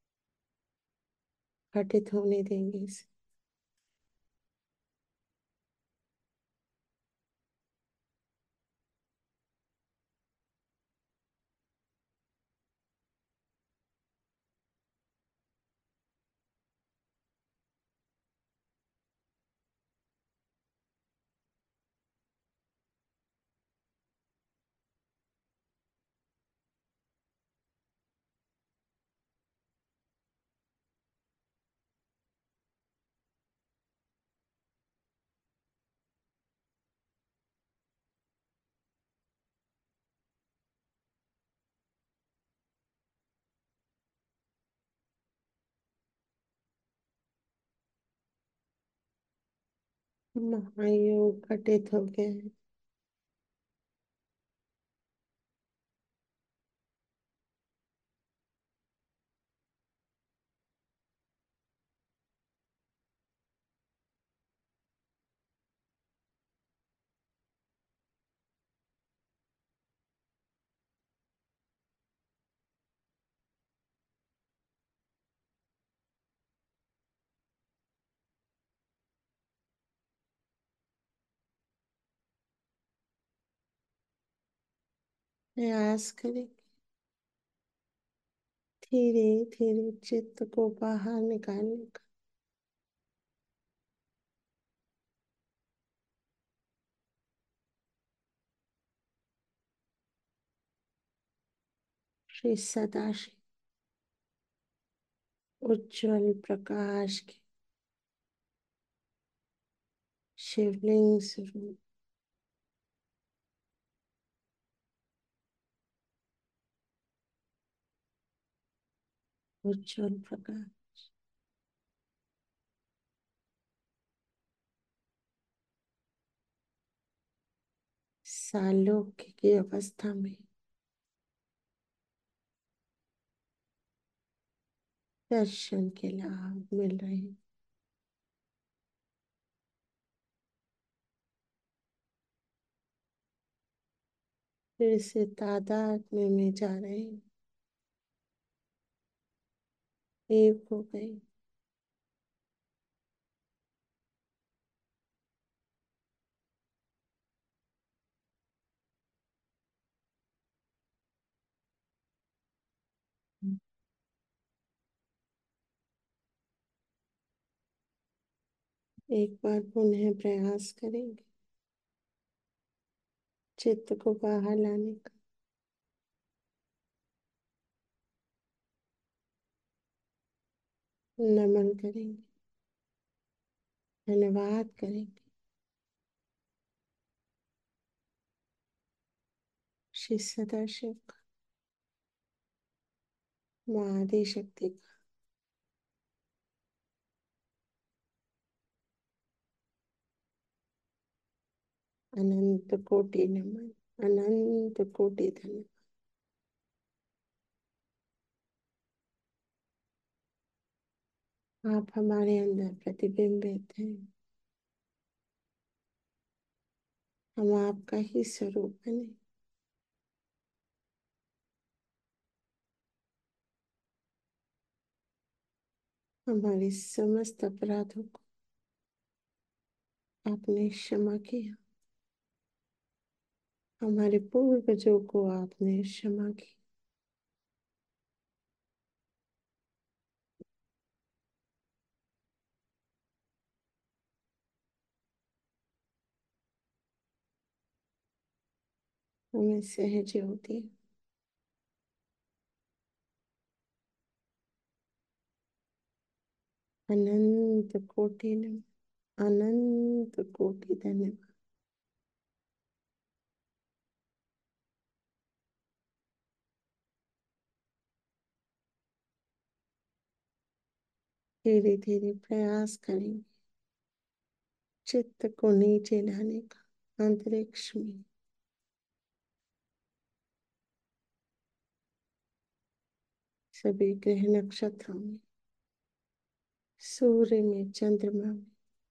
Speaker 7: घटित होने देंगे इसे। महायोग घटित हो गए हैं। प्रयास करें धीरे धीरे चित्त को बाहर निकालने का। श्री सदाशिव उज्जवल प्रकाश के शिवलिंग स्वरूप उज्जवल प्रकाश सालोक्य की अवस्था में दर्शन के लाभ मिल रहे हैं। फिर से तादात्म्य में जा रहे हैं, एक हो गए। एक बार पुनः प्रयास करेंगे चित्त को बाहर लाने का। नमन करेंगे, धन्यवाद करेंगे श्री सदाशिव का, माँ आदि शक्ति का। अनंत कोटि नमन, अनंत कोटि धन्यवाद। आप हमारे अंदर प्रतिबिंबित हैं, हम आपका ही स्वरूप बने। हमारे समस्त अपराधों को आपने क्षमा किया, हमारे पूर्वजों को आपने क्षमा किया। हमें सहज होती है। अनंत कोटि नमन, अनंत कोटि धन्यवाद। धीरे धीरे प्रयास करेंगे चित्त को नीचे लाने का, अंतरिक्ष में सभी ग्रह नक्षत्रों में, सूर्य में, चंद्रमा में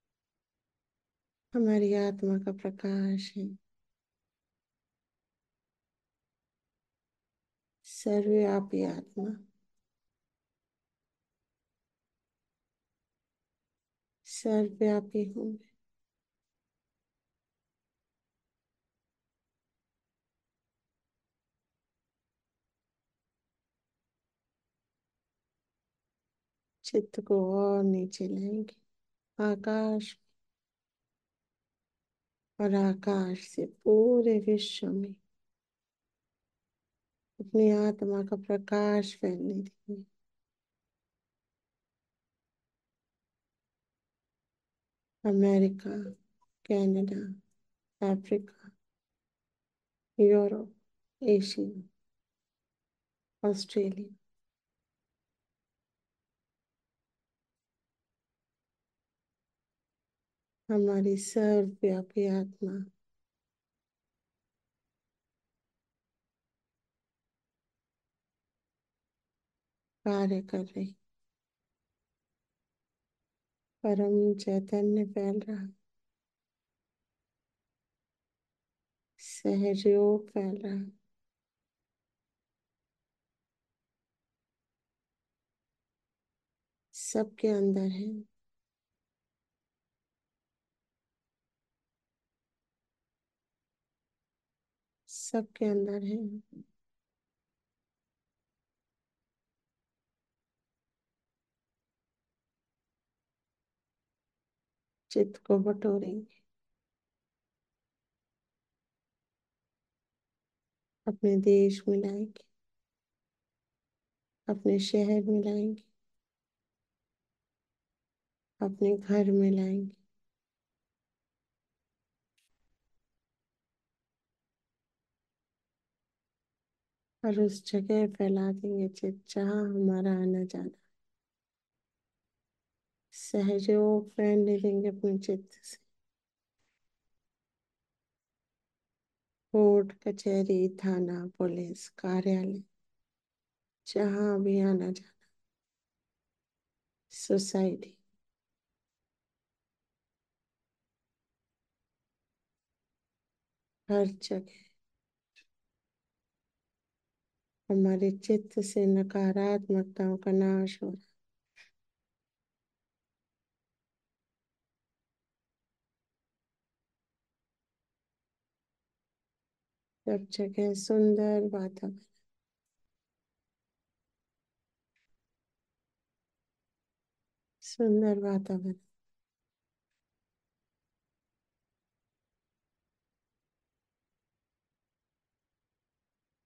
Speaker 7: हमारी आत्मा का प्रकाश है। सर्वव्यापी आत्मा, सर्वव्यापी हूँ मैं। चित्त को और नीचे लाएंगे आकाश, और आकाश से पूरे विश्व में अपनी आत्मा का प्रकाश फैलने देंगे। America, Canada, Africa, Europe, Asia, Australia, हमारी सर्वव्यापी आत्मा कार्य कर रही, परम चैतन्य फैल रहा, सहयोग फैल रहा। सबके अंदर है, सबके अंदर है। चित्त को बटोरेंगे, अपने देश में लाएंगे, अपने शहर में लाएंगे, अपने घर में लाएंगे। और उस जगह फैला देंगे चित्त जहाँ हमारा आना जाना। सहयोग फैलने देंगे अपने चित्त से। कोर्ट, कचहरी, थाना, पुलिस, कार्यालय, जहाँ भी आना जाना, सोसाइटी, हर जगह हमारे चित्त से नकारात्मकताओं का नाश हो रहा। सब जगह सुंदर वातावरण, सुंदर वातावरण।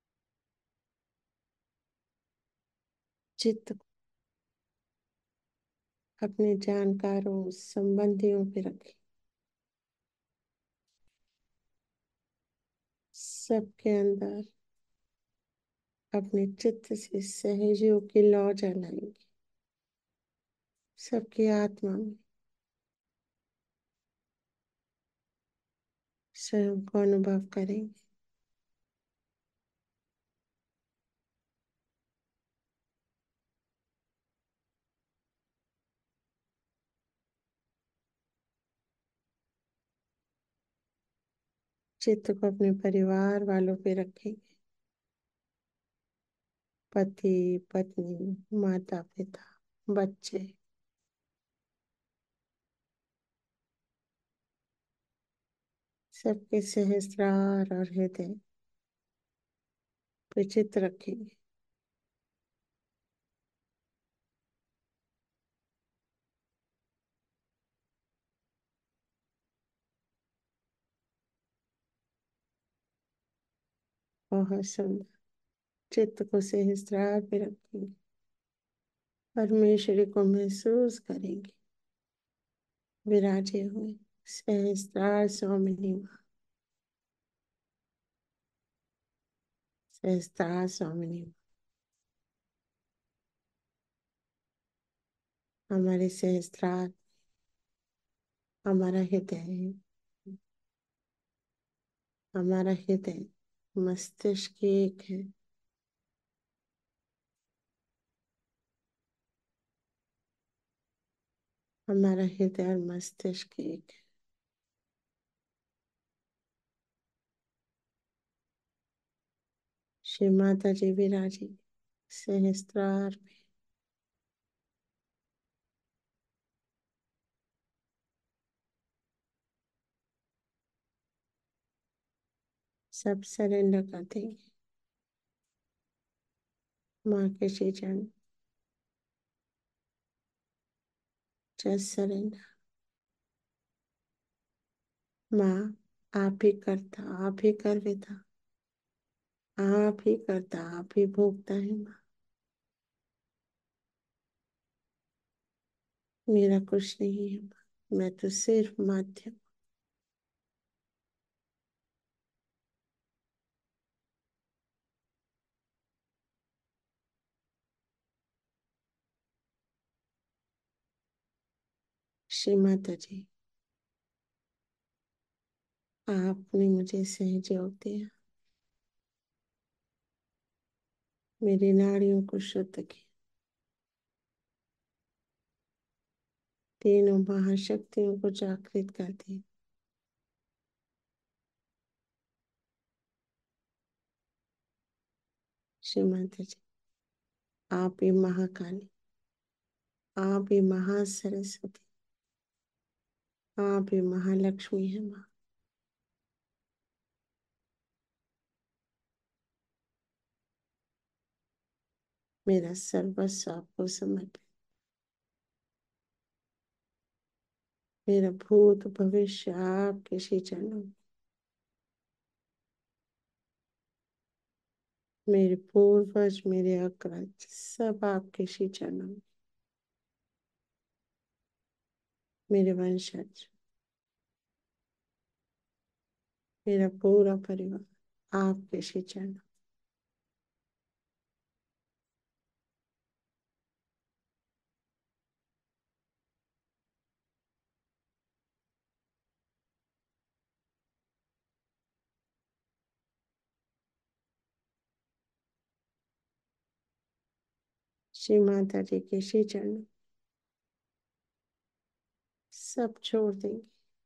Speaker 7: चित्त अपने जानकारों संबंधियों पे रखें। सबके अंदर अपने चित्त से सहयोग की लौ जलाएंगे। सबकी आत्मा में स्वयं को अनुभव करेंगे। चित्त को अपने परिवार वालों पे रखेंगे। पति पत्नी, माता पिता, बच्चे, सबके सहस्त्रार और हृदय पे चित्त रखेंगे। बहुत सुंदर। चित्त को सहस्त्रार पे रखेंगे। परमेश्वरी को महसूस करेंगे विराजे हुए। सहस्त्रार स्वामिनी माँ, सहस्त्रार स्वामिनी माँ, हमारे सहस्त्रार हमारा हृदय है। हमारा हृदय मस्तिष्क एक है। हमारा हृदय और मस्तिष्क एक है। श्री माता जी विराजी सहस्त्रार में। सब सरेंडर कर देंगे माँ के श्री चरण। Just surrender. माँ, आप ही करता, आप ही कर देता, आप ही करता, आप ही भोगता है माँ। मेरा कुछ नहीं है माँ, मैं तो सिर्फ माध्यम। श्री माता जी, आपने मुझे सहयोग दिया, मेरी नाड़ियों को शुद्ध किया, तीनों महाशक्तियों को जागृत कर दिया। श्री माता जी, आप ही महाकाली, आप ही महासरस्वती, आप ही महालक्ष्मी है माँ। मेरा सर्वस्व आपको समर्पित। मेरा भूत भविष्य आपके श्री चरणों में। मेरे पूर्वज, मेरे अग्रज, सब आपके श्री चरणों में। मेरे वंशज, मेरा पूरा परिवार आपके श्री चरणों। श्री माता जी के श्री चरणों सब छोड़ देंगे।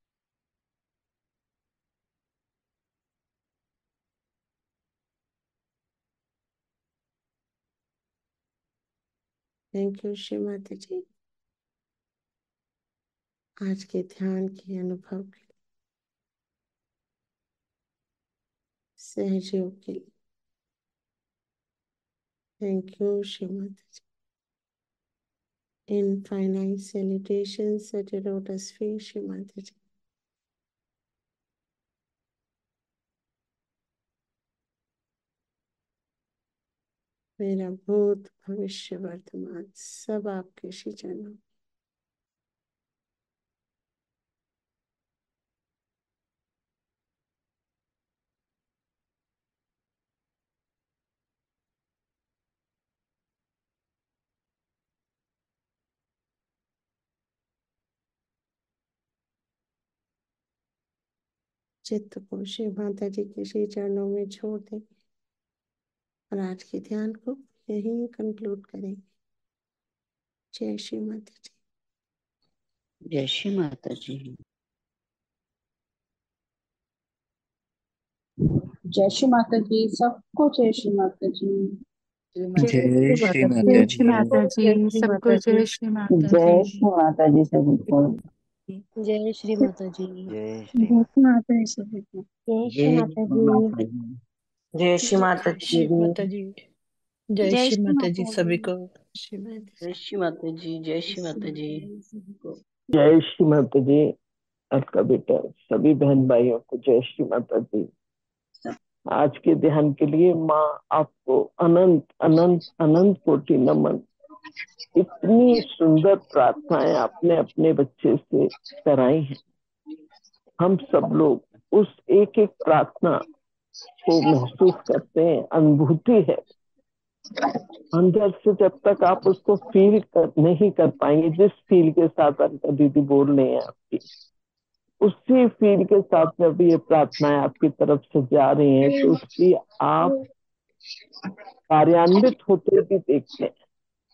Speaker 7: थैंक यू श्री माता जी, आज के ध्यान के अनुभव के लिए, सहयोग के लिए। Thank you Shri Mata ji. Infinite salutations at your lotus feet, Shri Mata जी। मेरा भूत भविष्य वर्तमान सब आपके श्री चरणों। चित्त को शिव माता जी के श्री चरणों में छोड़ दें और आज के ध्यान को यहीं कंक्लूड करेंगे। जय श्री माता जी।
Speaker 8: जय श्री माता जी।
Speaker 9: जय श्री माता जी। सबको जय श्री माता जी।
Speaker 1: जय श्री माता
Speaker 10: जय
Speaker 1: जी।
Speaker 10: श्री माता जी, सबको जय श्री माता
Speaker 9: जय
Speaker 10: जी।
Speaker 9: श्री माता जी सभी को।
Speaker 8: जय श्री माता जी।
Speaker 1: जय
Speaker 10: जय
Speaker 1: श्री
Speaker 10: श्री माता जी सभी को।
Speaker 6: जय श्री माता जी।
Speaker 11: जय श्री माता
Speaker 6: जय श्री माता
Speaker 11: जी।
Speaker 6: जी। जय श्री माता जी सभी को।
Speaker 7: श्री माता
Speaker 8: जय श्री माता जी। जय श्री माता जी।
Speaker 12: जय श्री माता जी। आपका बेटा सभी बहन भाइयों को जय श्री माता जी। आज के ध्यान के लिए माँ आपको अनंत अनंत अनंत कोटि नमन। इतनी सुंदर प्रार्थनाएं आपने अपने बच्चे से कराई हैं। हम सब लोग उस एक एक प्रार्थना को महसूस करते हैं, अनुभूति है अंदर से। जब तक आप उसको नहीं कर पाएंगे, जिस फील के साथ अनका दीदी बोल रहे हैं आपकी, उसी फील के साथ जब ये प्रार्थनाएं आपकी तरफ से जा रही हैं तो उसकी आप कार्यान्वित होते भी देखते हैं।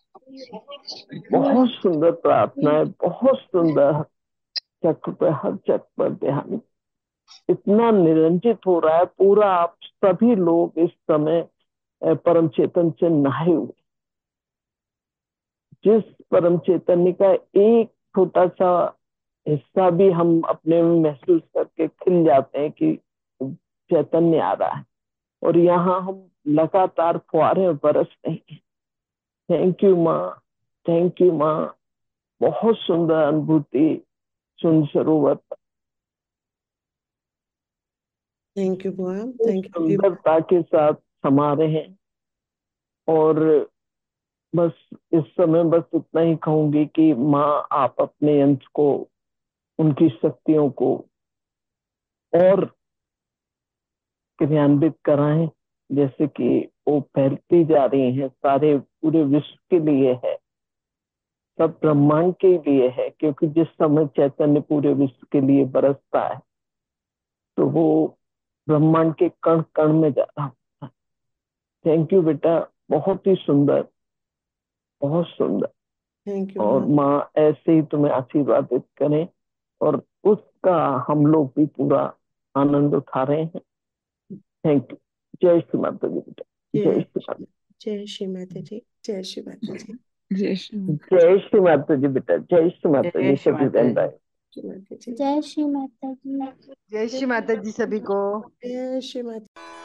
Speaker 12: बहुत सुंदर प्रार्थना है, बहुत सुंदर। चक्र पे हर चक्र पर ध्यान इतना निरंजित हो रहा है पूरा। आप सभी लोग इस समय परम चेतन से नहाए हुए। जिस परम चैतन्य का एक छोटा सा हिस्सा भी हम अपने में महसूस करके खिल जाते हैं कि चैतन्य आ रहा है, और यहाँ हम लगातार फुहारे बरस रहे हैं। थैंक यू माँ, थैंक यू माँ। बहुत सुंदर अनुभूति सुन सरोवर।
Speaker 7: थैंक यू बुआ, थैंक यू।
Speaker 12: सुंदरता के साथ समा रहे हैं। और बस इस समय बस इतना ही कहूंगी कि माँ आप अपने अंश को, उनकी शक्तियों को और क्रियान्वित कराएं, जैसे कि वो फैलती जा रही है, सारे पूरे विश्व के लिए है, सब ब्रह्मांड के लिए है। क्योंकि जिस समय चैतन्य पूरे विश्व के लिए बरसता है तो वो ब्रह्मांड के कण कण में जा रहा है। थैंक यू बेटा, बहुत ही सुंदर, बहुत सुंदर।
Speaker 7: Thank you.
Speaker 12: और माँ ऐसे ही तुम्हें आशीर्वादित करें, और उसका हम लोग भी पूरा आनंद उठा रहे हैं। Thank you. जय श्री माता जी बेटा। जय श्री माता।
Speaker 7: जय श्री माता जी। जय श्री माता जी।
Speaker 10: जय श्री
Speaker 12: जय श्री माता जी बेटा। जय श्री माता जी सभी बहन भाई।
Speaker 6: जय श्री माता जी।
Speaker 11: जय श्री माता जी सभी को।
Speaker 7: जय श्री माता।